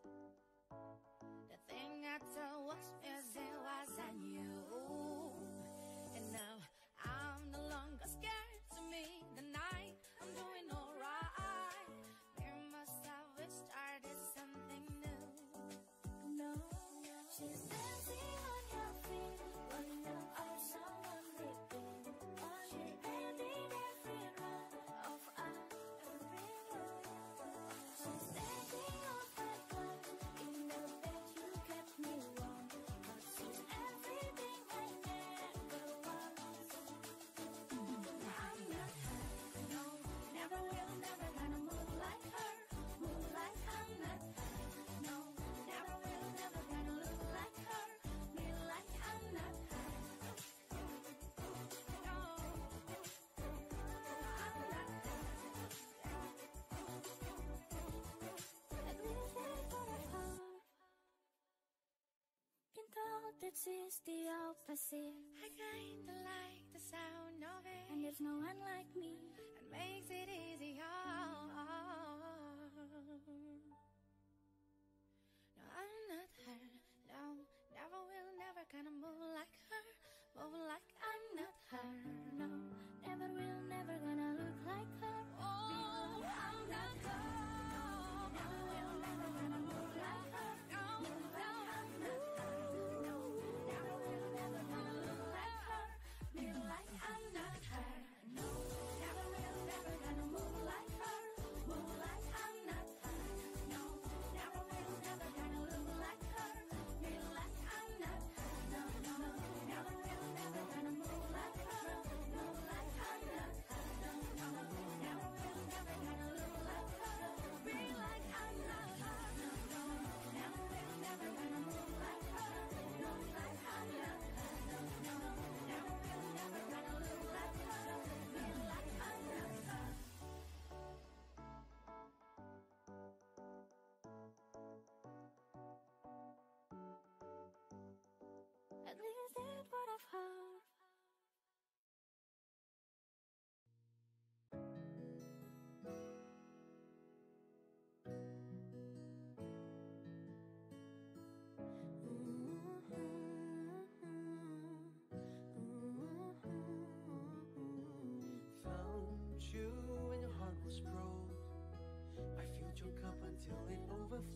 The thing I thought was missing was I knew. And now I'm no longer scared to meet the night. I'm doing alright. Made myself we started something new. No, she's dancing on your feet when you are someone repeat. She painted every run of us. She's taking off her clothes in the bed you kept me warm. But she's everything I never was. I'm not her, no, never will, never gonna move like her. Move like I'm not her, no, never will, never gonna look like her. Be like I'm not her. No, I'm not her. At least that's what I found. Been told that she's the opposite. I kinda like the sound of it. And there's no one like me. It makes it easier. No, I'm not her. No, never will, never gonna move like her. Move like I'm not her. No, never will, never gonna look like her. Oh, I'm not her. Never will, never gonna move like her. No, no, I'm not her. No, never will, never gonna look like her. Be like I'm not her. No, never will, never gonna move like her. Move like I'm not her. No,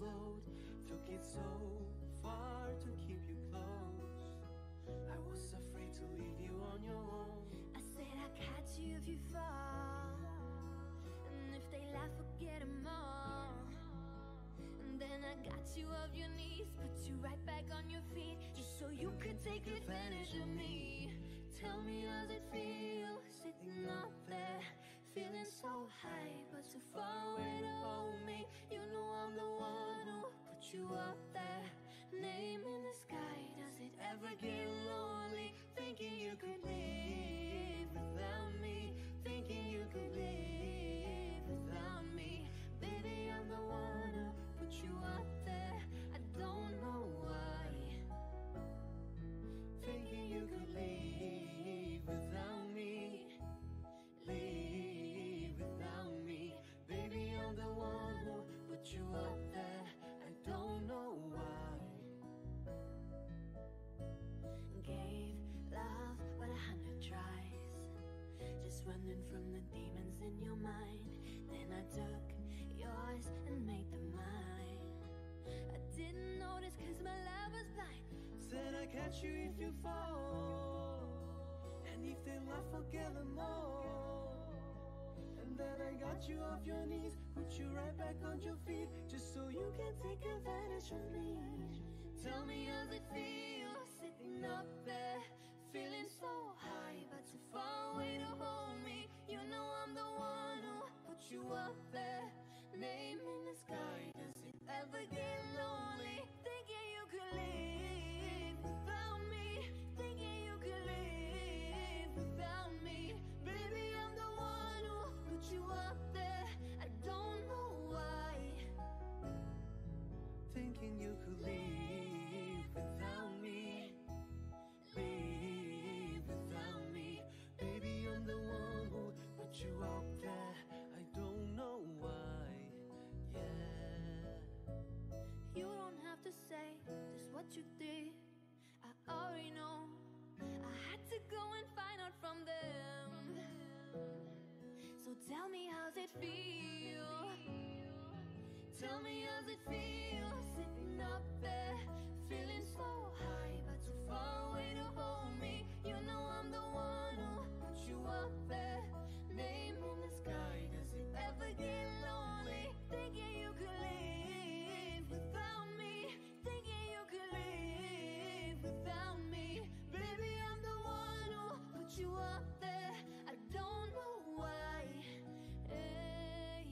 boat, took it so far to keep you close. I was afraid to leave you on your own. I said I'd catch you if you fall, and if they laugh, forget 'em all. And then I got you off your knees, put you right back on your feet, just so you could take advantage of me. Tell me, how's it feel, sitting up there, feeling so high, but too far away to hold me. You know I'm the one who put you up there, name in the sky. Does it ever get lonely, thinking you could live without me, thinking you could live without me? Baby, I'm the one who put you up there, I don't know why, thinking you could live without me, live without me. Baby, I'm the one who put you up there, I don't know why. Gave love but a hundred tries, just running from the demons in your mind. Then I took yours and made them mine. I didn't notice cause my love was blind. Said I catch you if you fall, and if they laugh, forget them all. And then I got you off your knees, put you right back on your feet, just so you can take advantage of me. Tell me, how's it feel, sitting up there, feeling so high, but too far away to hold me. You know I'm the one who put you up there, name in the sky. Does it ever get lonely, thinking you could live without me, thinking you could live without me? Baby, I'm the one who put you up there, I don't know why, thinking you could live without me, live without me. Baby, I'm the one who put you up there, I don't know why, yeah. You don't have to say just what you did, I already know. I had to go and find out from them. So tell me, how's it feel? Tell me, how's it feel, sitting up there, feeling so high, but too far away to hold me. You know I'm the one who put you up there, name in the sky. Does it ever get lonely, thinking you could live without me, thinking you could live without me? Baby, I'm the one who put you up there, I don't know why, hey.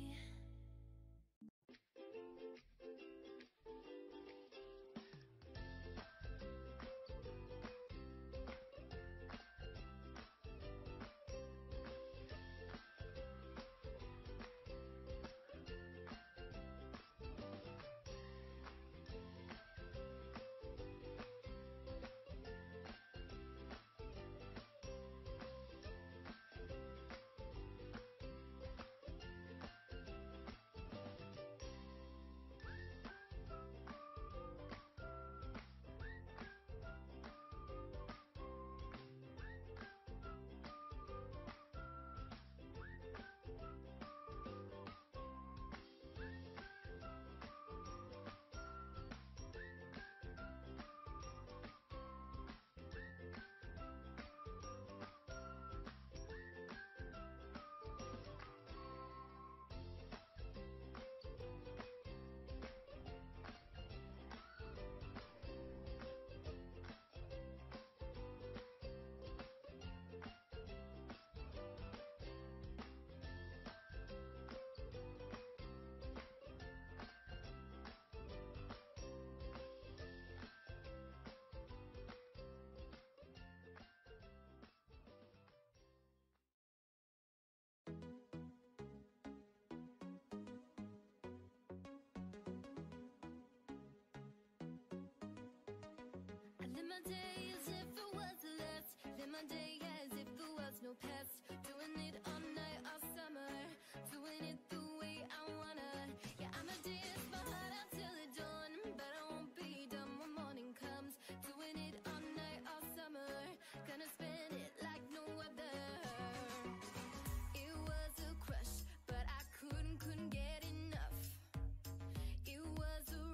Live my day as if it was the last. Live my day as if there was no past. Doing it all night, all summer. Doing it the way I wanna. Yeah, I'ma dance my heart out till the dawn, but I won't be done when morning comes. Doing it all night, all summer. Gonna spend it like no other. It was a crush, but I couldn't, couldn't get enough. It was a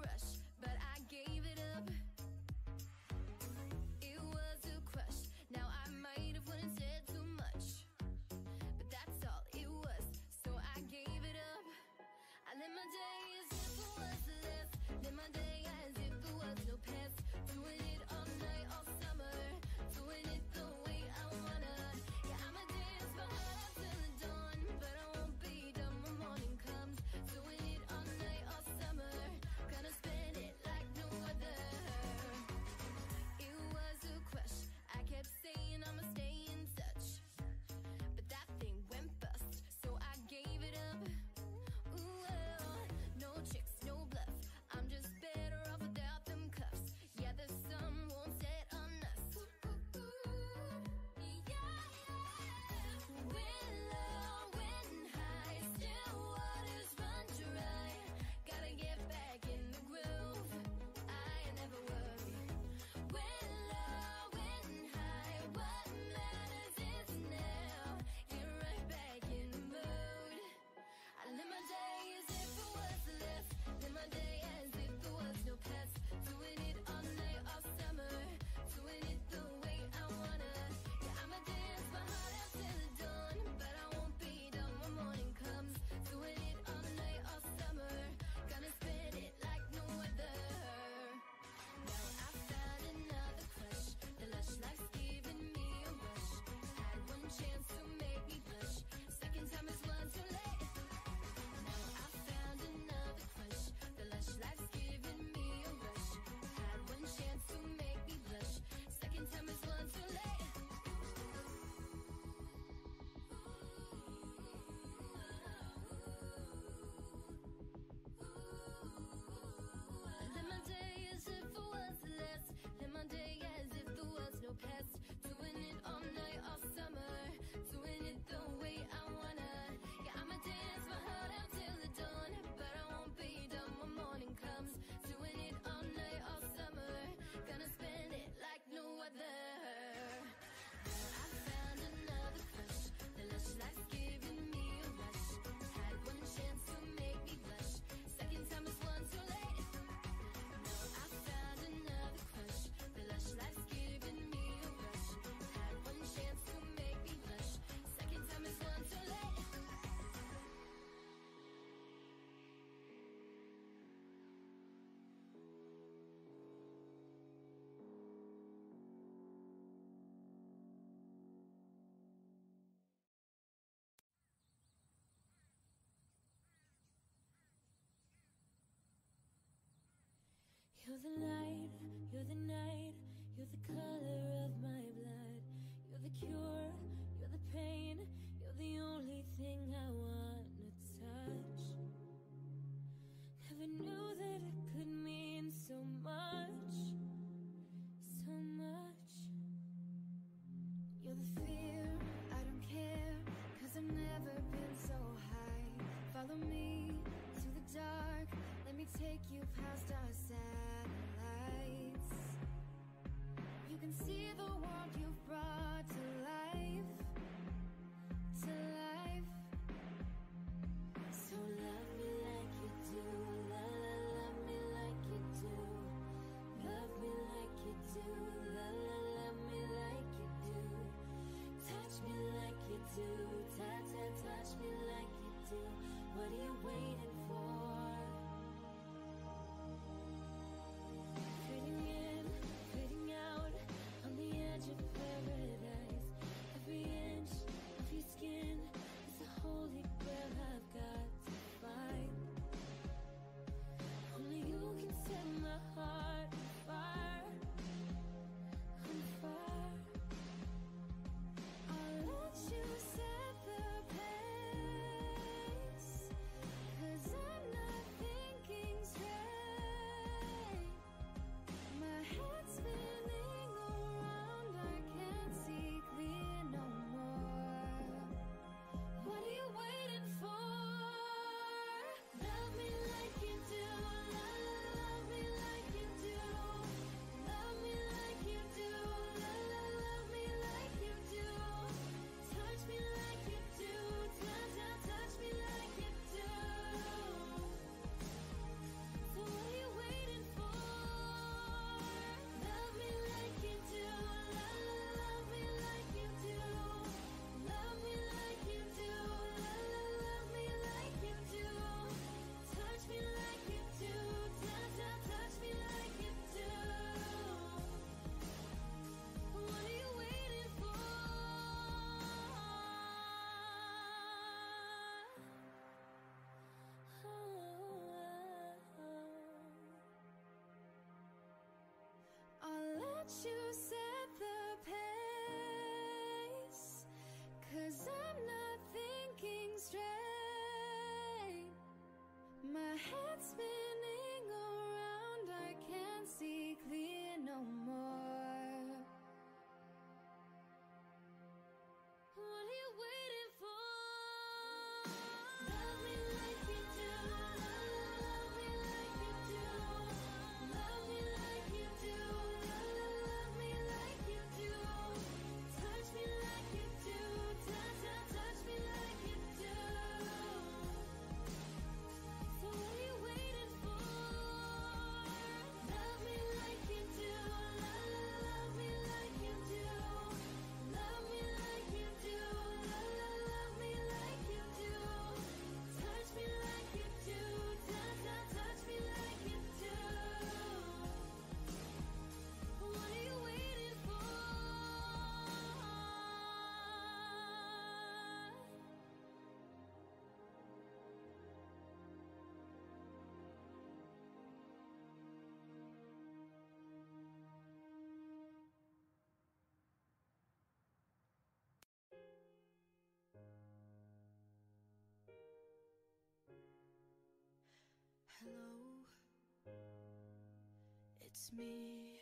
Hello, it's me.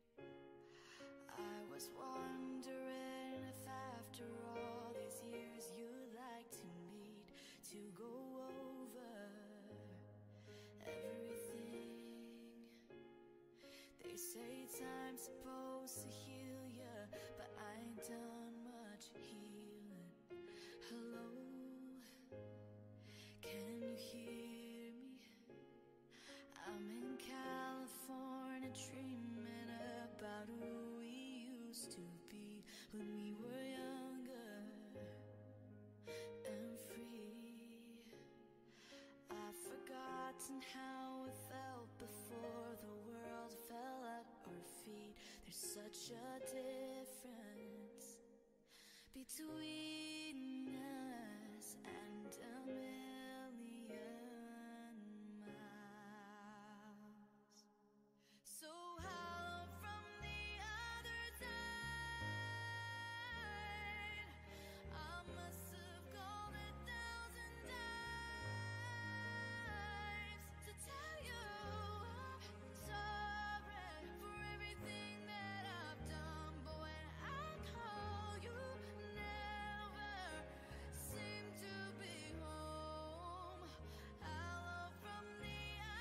I was wondering if after all these years you'd like to meet to go over everything. They say time's supposed to heal ya, but I ain't done much healing. Hello, can you hear me? I'm in California dreaming about who we used to be when we were younger and free. I've forgotten how it felt before the world fell at our feet. There's such a difference between us and a million miles. So hello from the other side. I must have called a thousand times to tell you I'm sorry for everything that I've done. But when I call, you never seem to be home. Hello from the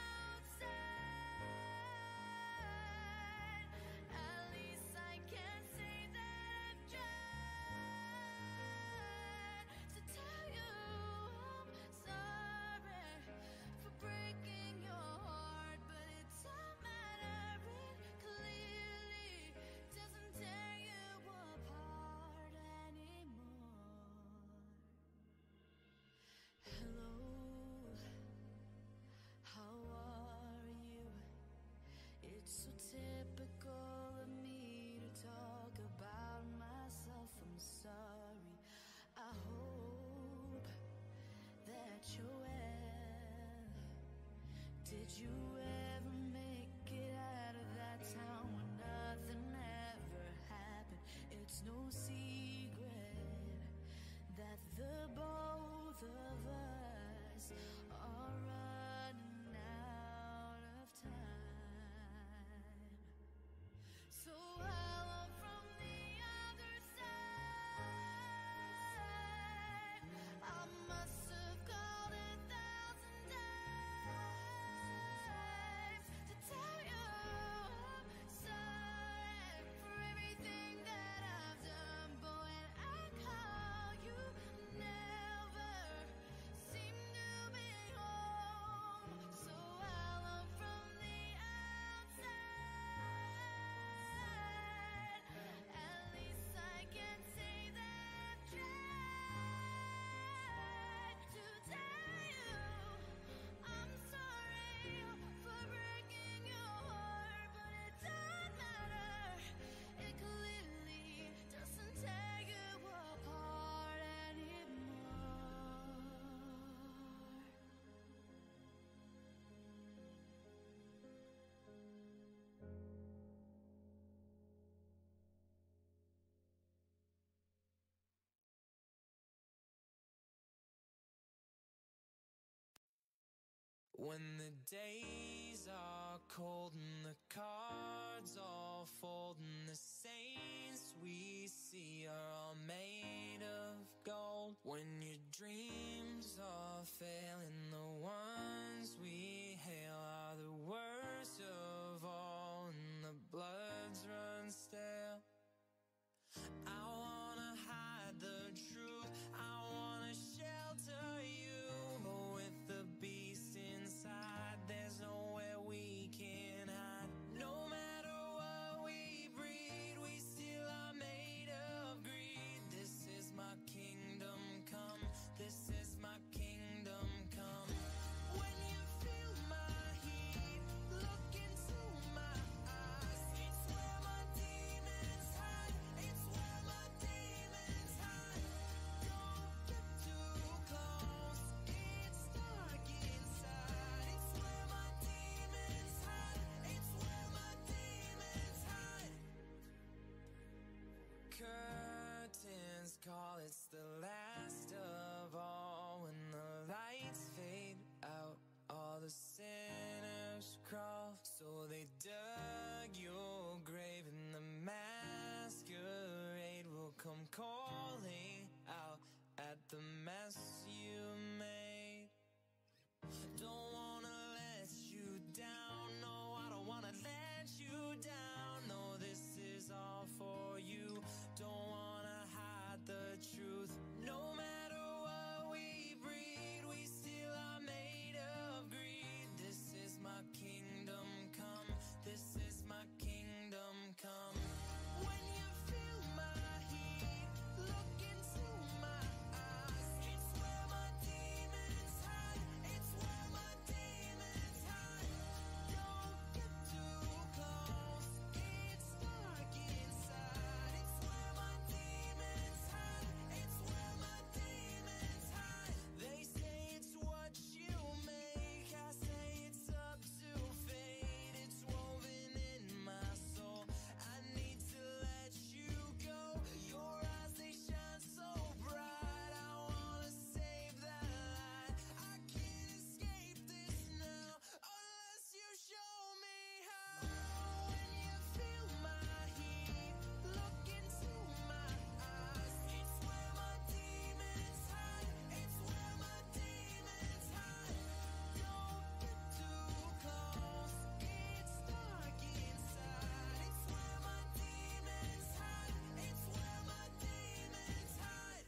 outside. At least I can say that I've tried to tell you I'm sorry for breaking your heart, but it don't matter. It clearly doesn't tear you apart anymore. Hello, how are you? It's so typical of me to talk about myself. I'm sorry. I hope that you're well. Did you ever make it out of that town where nothing ever happened? It's no secret that the both of us are running out of time. So hello from the other side. I must have called a thousand times to tell you I'm sorry for everything that I've done. But when I call, you never seem to be home. So hello from the outside. At least I can say that I've tried to tell you I'm sorry for breaking your heart, but it doesn't matter. It clearly doesn't tear you apart anymore. When the days are cold and the cards all fold and the saints we see are all made of gold, when your dreams are failing, the ones we hail are the worst of all, and the bloods run stale. I wanna hide the truth, I wanna shelter you, but with the beast inside, there's nowhere we can hide. No matter what we breed, we still are made of greed. This is my kingdom come, this is my kingdom come. When you feel my heat, look into my eyes. It's where my demons hide, it's where my demons hide. Don't get too close, it's dark inside. It's where my demons hide, it's where my demons hide. Curtains call, it's the last of all. When the lights fade out, all the sinners crawl. So they dug your grave and the masquerade will come calling out at the mess you made. Don't wanna let you down, no, I don't wanna let you down. No, this is all for you. Don't wanna hide the truth. No matter what we breed, we still are made of greed. This is my kingdom come. This is my kingdom come. When you feel my heat, look into my eyes. It's where my demons hide. It's where my demons hide. Don't get too close. It's dark inside. It's where my demons hide. It's where my demons hide. They say it's what you make. I say it's up to fate. It's woven in my soul. I need to let you go. Your eyes, they shine so bright. I wanna save that light. I can't escape this now unless you show me how. When you feel my heat, look into my eyes. It's where my demons hide. It's where my demons hide. Don't get too close. It's dark inside. It's where my demons hide. It's where my demons hide.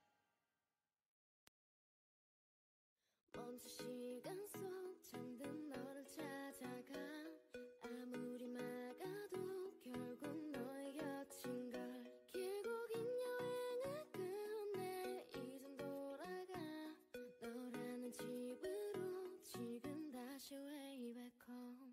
먼저 시간 속 잠든 너를 찾아가 아무리 막아도 결국 너의 곁인 걸 길고 긴 여행을 끝내 이젠 돌아가 너라는 집으로 지금 다시 way back home.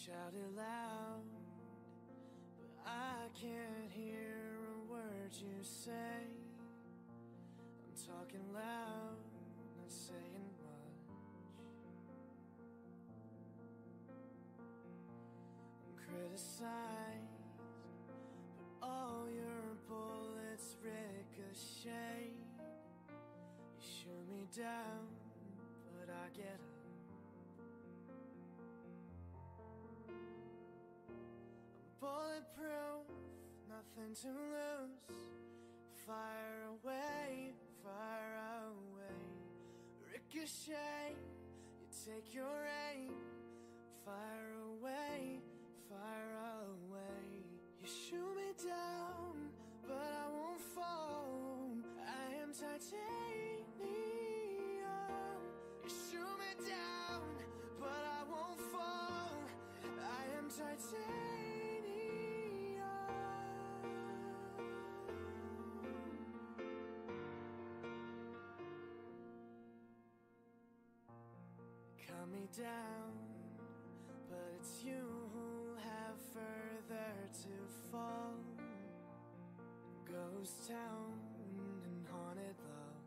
shout it loud, but I can't hear a word you say. I'm talking loud, not saying much. I'm criticized, but all your bullets ricochet. You shoot me down, but I get up. Bulletproof, nothing to lose. Fire away, fire away. Ricochet, you take your aim. Fire away, fire away. You shoot me down, but I won't fall. I am titanium. You shoot me down, but I won't fall. I am titanium. Cut me down, but it's you who have further to fall. Ghost town and haunted love.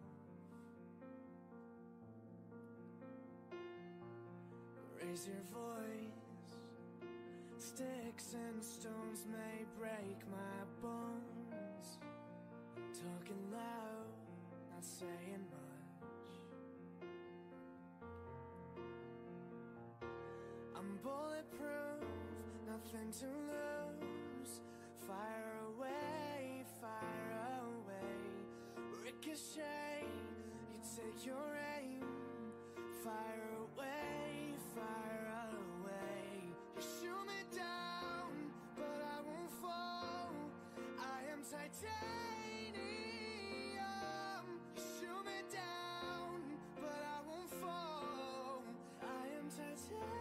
Raise your voice. Sticks and stones may break my bones. Talking loud, not saying much. I'm bulletproof, nothing to lose. Fire away, fire away. Ricochet, you take your aim. Fire away, fire away. You shoot me down, but I won't fall. I am titanium. You shoot me down, but I won't fall. I am titanium.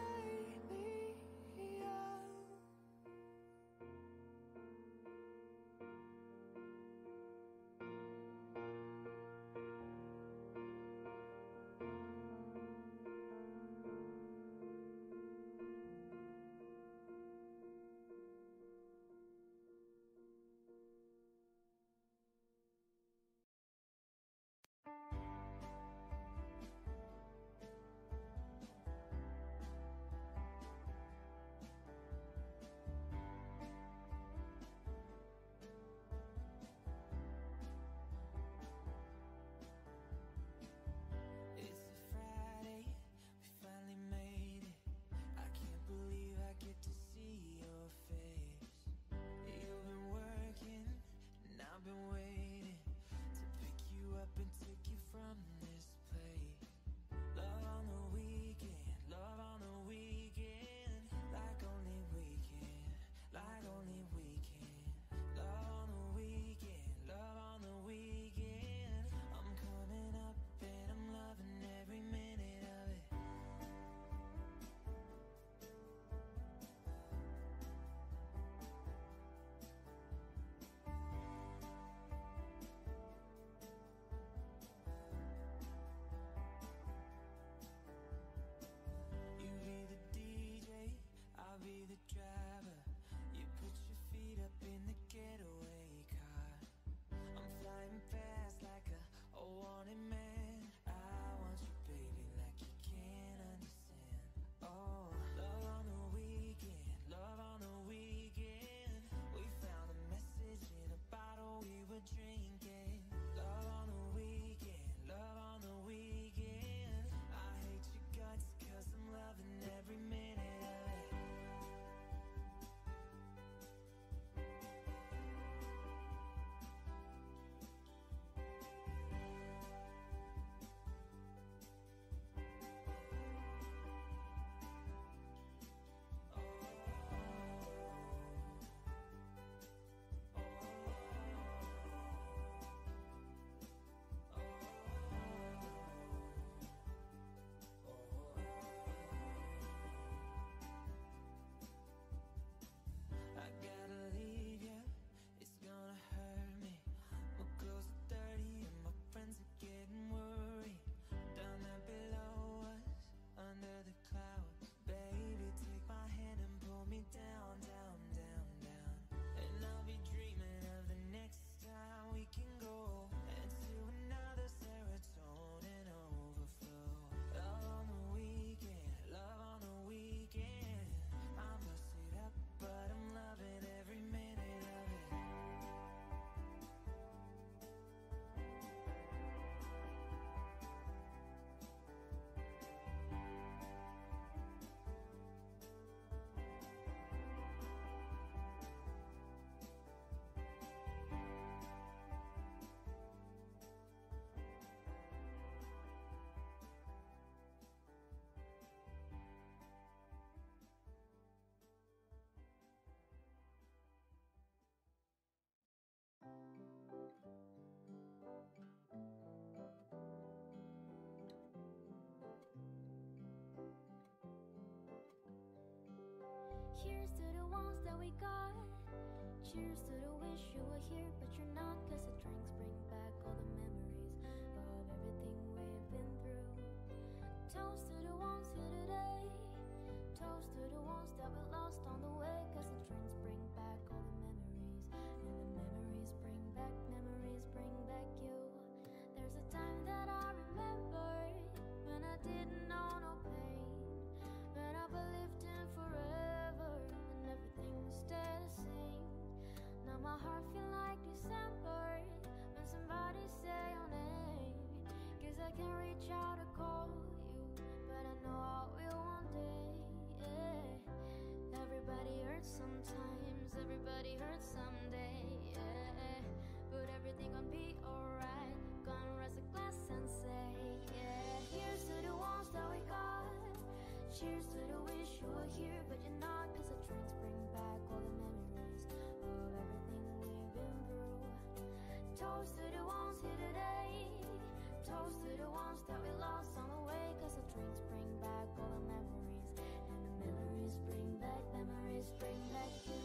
Cheers to the wish you were here, but you're not. Cause the drinks bring back all the memories of everything we've been through. Toast to the ones here today. Toast to the ones that we lost on the way. Cause the drinks bring back all the memories, and the memories bring back, memories bring back you. There's a time that I remember when I didn't know no pain, when I believed in forever and everything would stay the same. Now my heart feel like December when somebody say your name. Cause I can reach out to call you, but I know I will one day. Yeah. Everybody hurts sometimes, everybody hurts someday. Yeah. But everything gon' be alright. Gonna raise a glass and say, yeah. Here's to the ones that we got. Cheers to the wish you were here, but you're not. Cause the drinks bring back all the memories of everything we've been through. Toast to the ones here today. Toast to the ones that we lost on the way. Cause the drinks bring back all the memories, and the memories bring back, memories bring back you.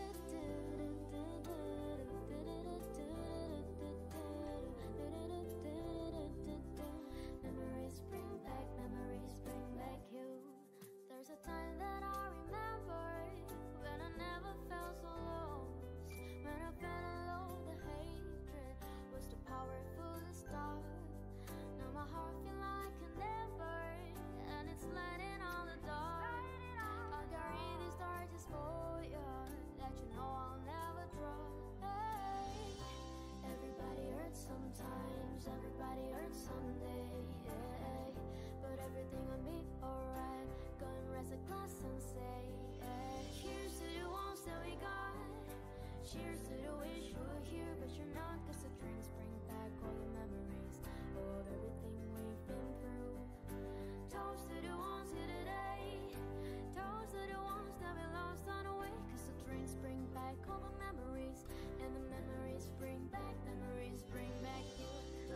Memories bring back, memories bring back you. There's a time that I remember when I never felt so lost. When I felt alone, the hatred was too powerful to stop. Now my heart feel like a never, and it's lighting on the dark. I'll carry these torches for you, that you know I'll never drop. Hey, everybody hurts sometimes, everybody hurts someday. Yeah. But everything will be alright. Go and raise a glass and say, yeah. Cheers to the ones that we got. Cheers to the wish you were here, but you're not. Cause the drinks bring back all the memories of everything we've been through. Toast to the ones here today. Toast to the ones that we lost on the way. Cause the drinks bring back all the memories, and the memories bring back, memories bring back you.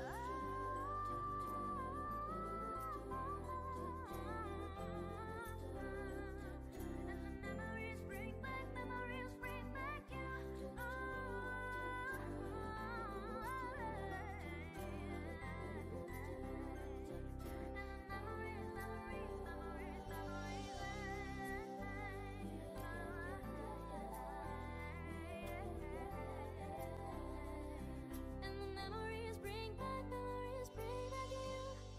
And the memories bring back, memories bring back you. And the memories bring back, memories bring back you.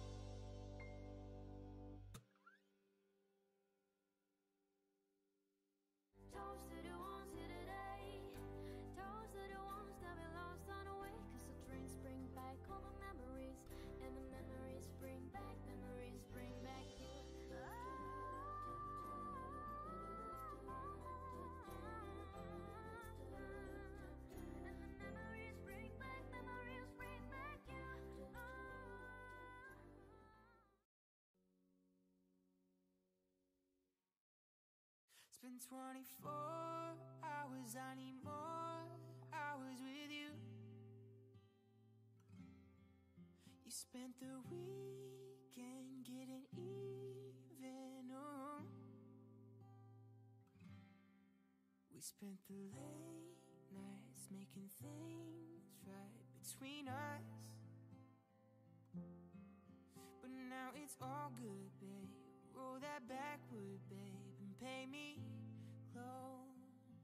Toast to the ones here today. Toast to the ones that we lost on the way. Cause the drinks bring back all the memories, and the memories bring back, memories bring back you. And the memories bring back, memories bring back you. It's been twenty-four hours, I need more hours with you. You spent the weekend getting even, oh. We spent the late nights making things right between us. But now it's all good, babe. Roll that backward, babe, and pay me close.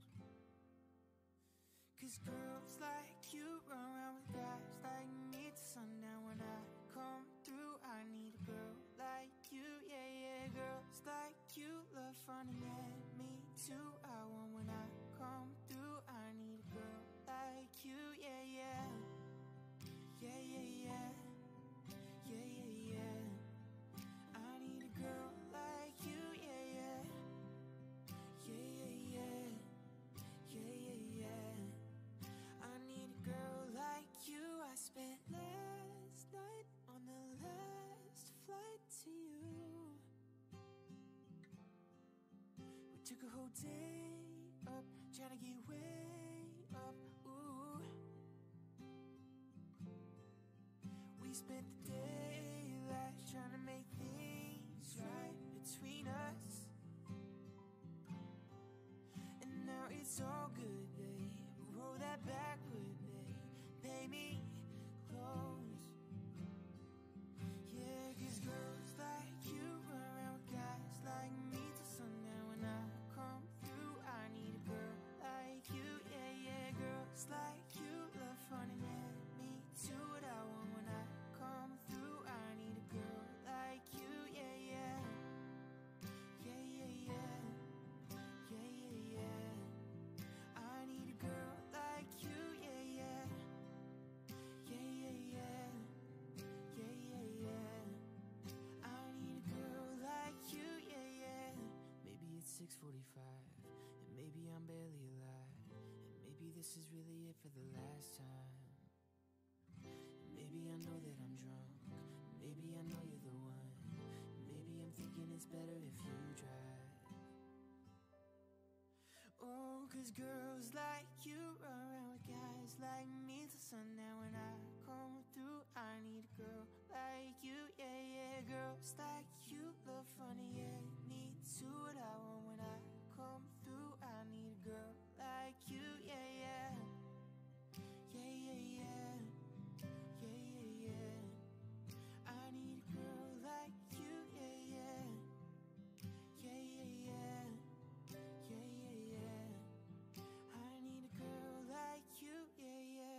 Cause girls like you run around with guys like me till sundown. When I come through, I need a girl like you, yeah, yeah. Girls like you love running at me too. I want when I come through, I need a girl like you, yeah, yeah. Yeah, yeah, yeah. Yeah, yeah, yeah. I need a girl like you, yeah, yeah. Yeah, yeah, yeah. Yeah, yeah, yeah. I need a girl like you. I spent last night on the last flight to you. We took a whole day up, trying to get way up, ooh. We spent the daylight trying to make things right between us. And now it's all good, babe. play me close. Yeah, 'cause girls like you run around with guys like me till sundown. When I come through, I need a girl like you. Yeah, yeah, girls like you love fun and yeah, me too. What I want when I come through, I need a girl like you. Yeah, yeah, yeah, yeah, yeah, yeah, yeah, yeah. I need a girl like you. Yeah, yeah, yeah, yeah, yeah, yeah, yeah, yeah. I need a girl like you. Yeah, yeah. Maybe it's six forty-five and maybe I'm barely alive, and maybe this is really it for the last time. Maybe I know that I'm drunk, maybe I know you're the one. Maybe I'm thinking it's better if you drive. Oh, 'cause girls like you run around with guys like me till sundown. When I come through, I need a girl like you. Yeah, yeah, girls like you love funny, yeah, me too. What I want when I come through, I need a girl like you. Yeah, yeah, yeah, yeah, yeah, yeah, yeah, yeah. I need a girl like you. Yeah, yeah, yeah, yeah, yeah, yeah, yeah, yeah. I need a girl like you. Yeah, yeah.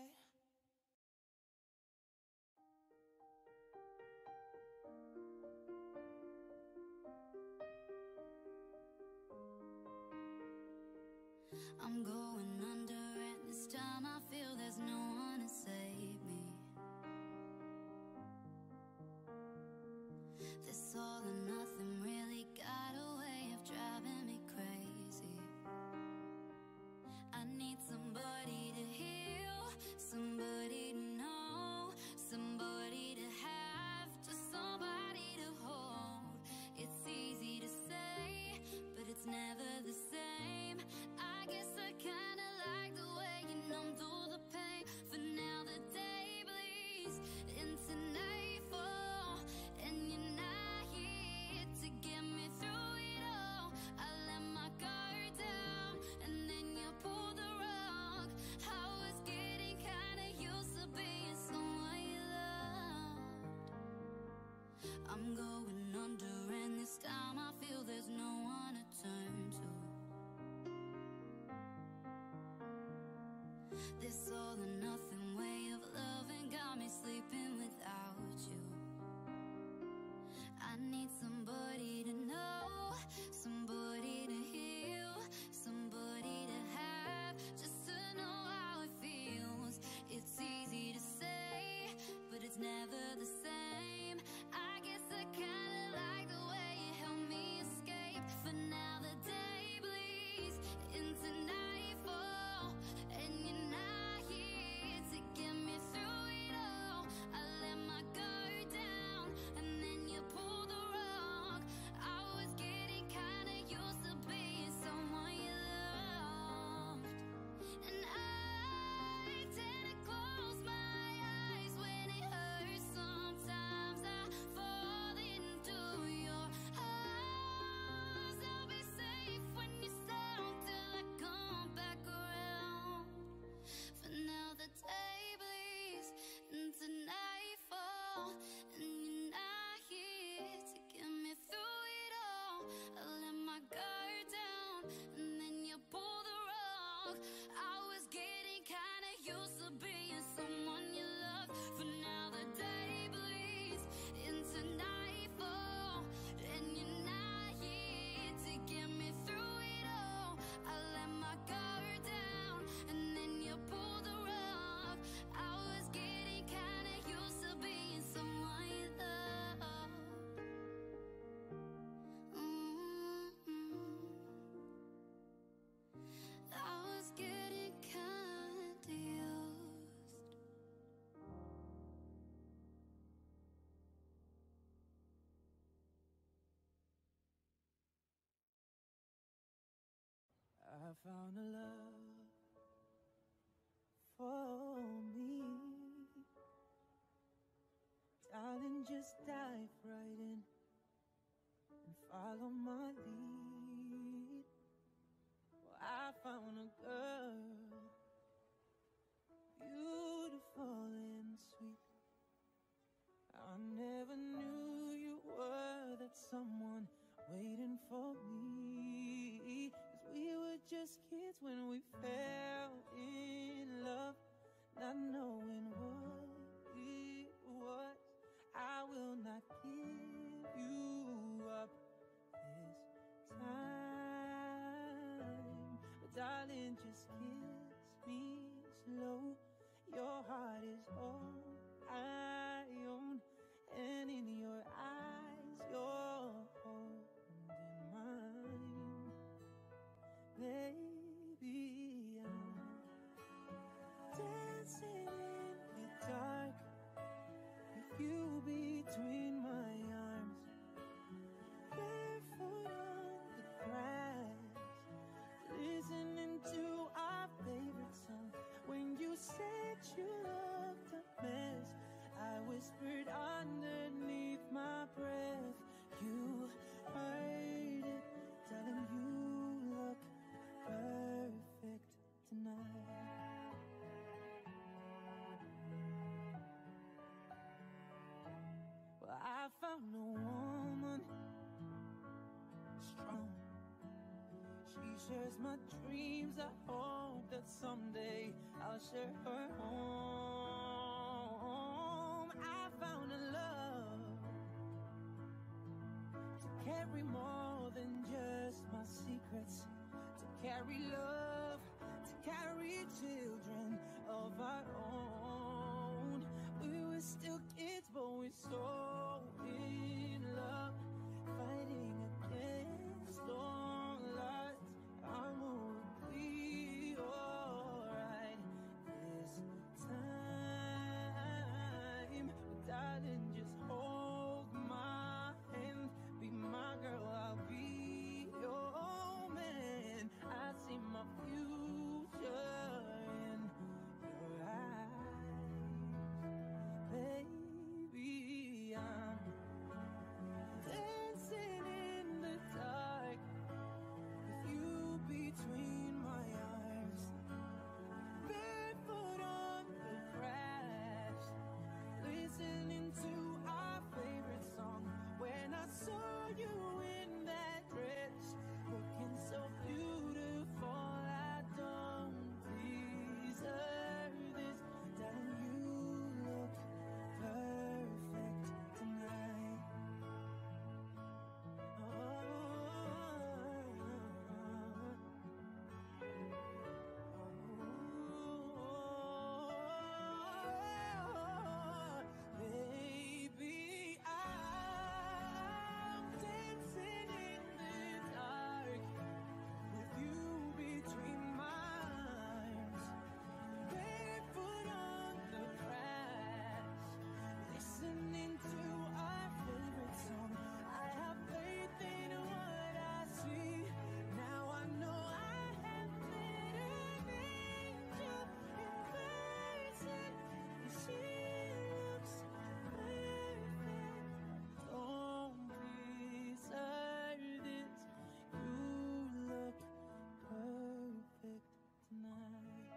I'm going under, and this time I feel there's no one to save me. This all or nothing really got a way of driving me crazy. I need somebody to heal, somebody to know, somebody to have, just somebody to hold. It's easy to say, but it's never the same. I guess I kinda like the way you numb through the pain. For now the day bleeds into nightfall, and you're not here to get me through it all. I let my guard down, and then you pulled the rug. I was getting kinda used to being someone you loved. I'm going under, and this time I feel there's no one to turn to. This all or nothing way of loving got me sleeping without you. I need somebody to know, somebody to heal, somebody to have, just to know how it feels. It's easy to say, but it's never the same. I guess I kinda like the way you help me escape. For now the day bleeds into nightfall, and you're not here to get me through it all. I let my guard down, and then you pulled the rug. I was getting kinda used to being someone you loved, and I tend to close my eyes when it hurts. Sometimes I fall into your arms. I'll be safe when you're sound till I come back around. For now the day bleeds into nightfall, and you're not here to get me through it all. I let my guard down, and then you pulled the rug. I was getting kinda used to being someone you loved. For now the day bleeds into nightfall, and you're not here to get me through it all. I let my guard down, and then you pulled the rug. I was getting kinda used to being someone you loved. Mm-hmm. I was getting kinda used. I found a love for me. Darling, just dive right in and follow my lead. Well, I found a girl beautiful and sweet. I never knew you were that someone waiting for me. 'Cause we were just kids when we fell in love, not knowing what it was. I will not give you up this time, but darling, just kiss me slow. Your heart is all I own, and in your eyes you're holding mine. Baby, I'm dancing in the dark with you between my arms, barefoot on the grass, listening to our favorite song. When you said you loved a mess, I whispered underneath my breath. You heard it, darling, you look perfect tonight. Well, I found a woman strong. She shares my dreams. I hope that someday I'll share her home. I found a love to carry more than just my secrets, to carry love, to carry children of our own. We were still kids, but we're so in love, fighting against all odds. I'm gonna be alright this time. But darling, just hold my hand, be my girl, I'll be your man. I see my future in your eyes. Baby, I'm dancing in the dark with you between my arms, barefoot on the grass, listening to our favorite song. When I saw you in that dress, looking so beautiful, I don't deserve this. Darling, you look perfect tonight. Baby, I'm dancing in the dark with you between my arms, barefoot on the grass, listening to our favorite song. I have faith in what I see. Now I know I have met an angel in person, and she looks perfect. Don't deserve this. You look perfect tonight.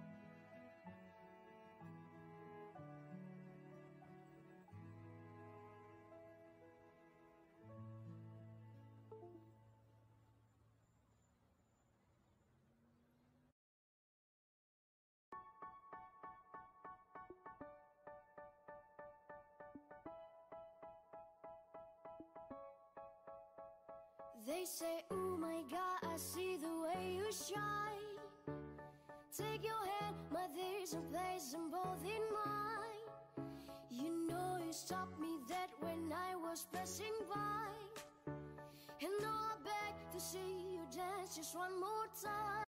They say, oh my God, I see the way you shine. Take your hand, my there's a place them both in mine. You know you stopped me dead when I was passing by. And now I beg to see you dance just one more time.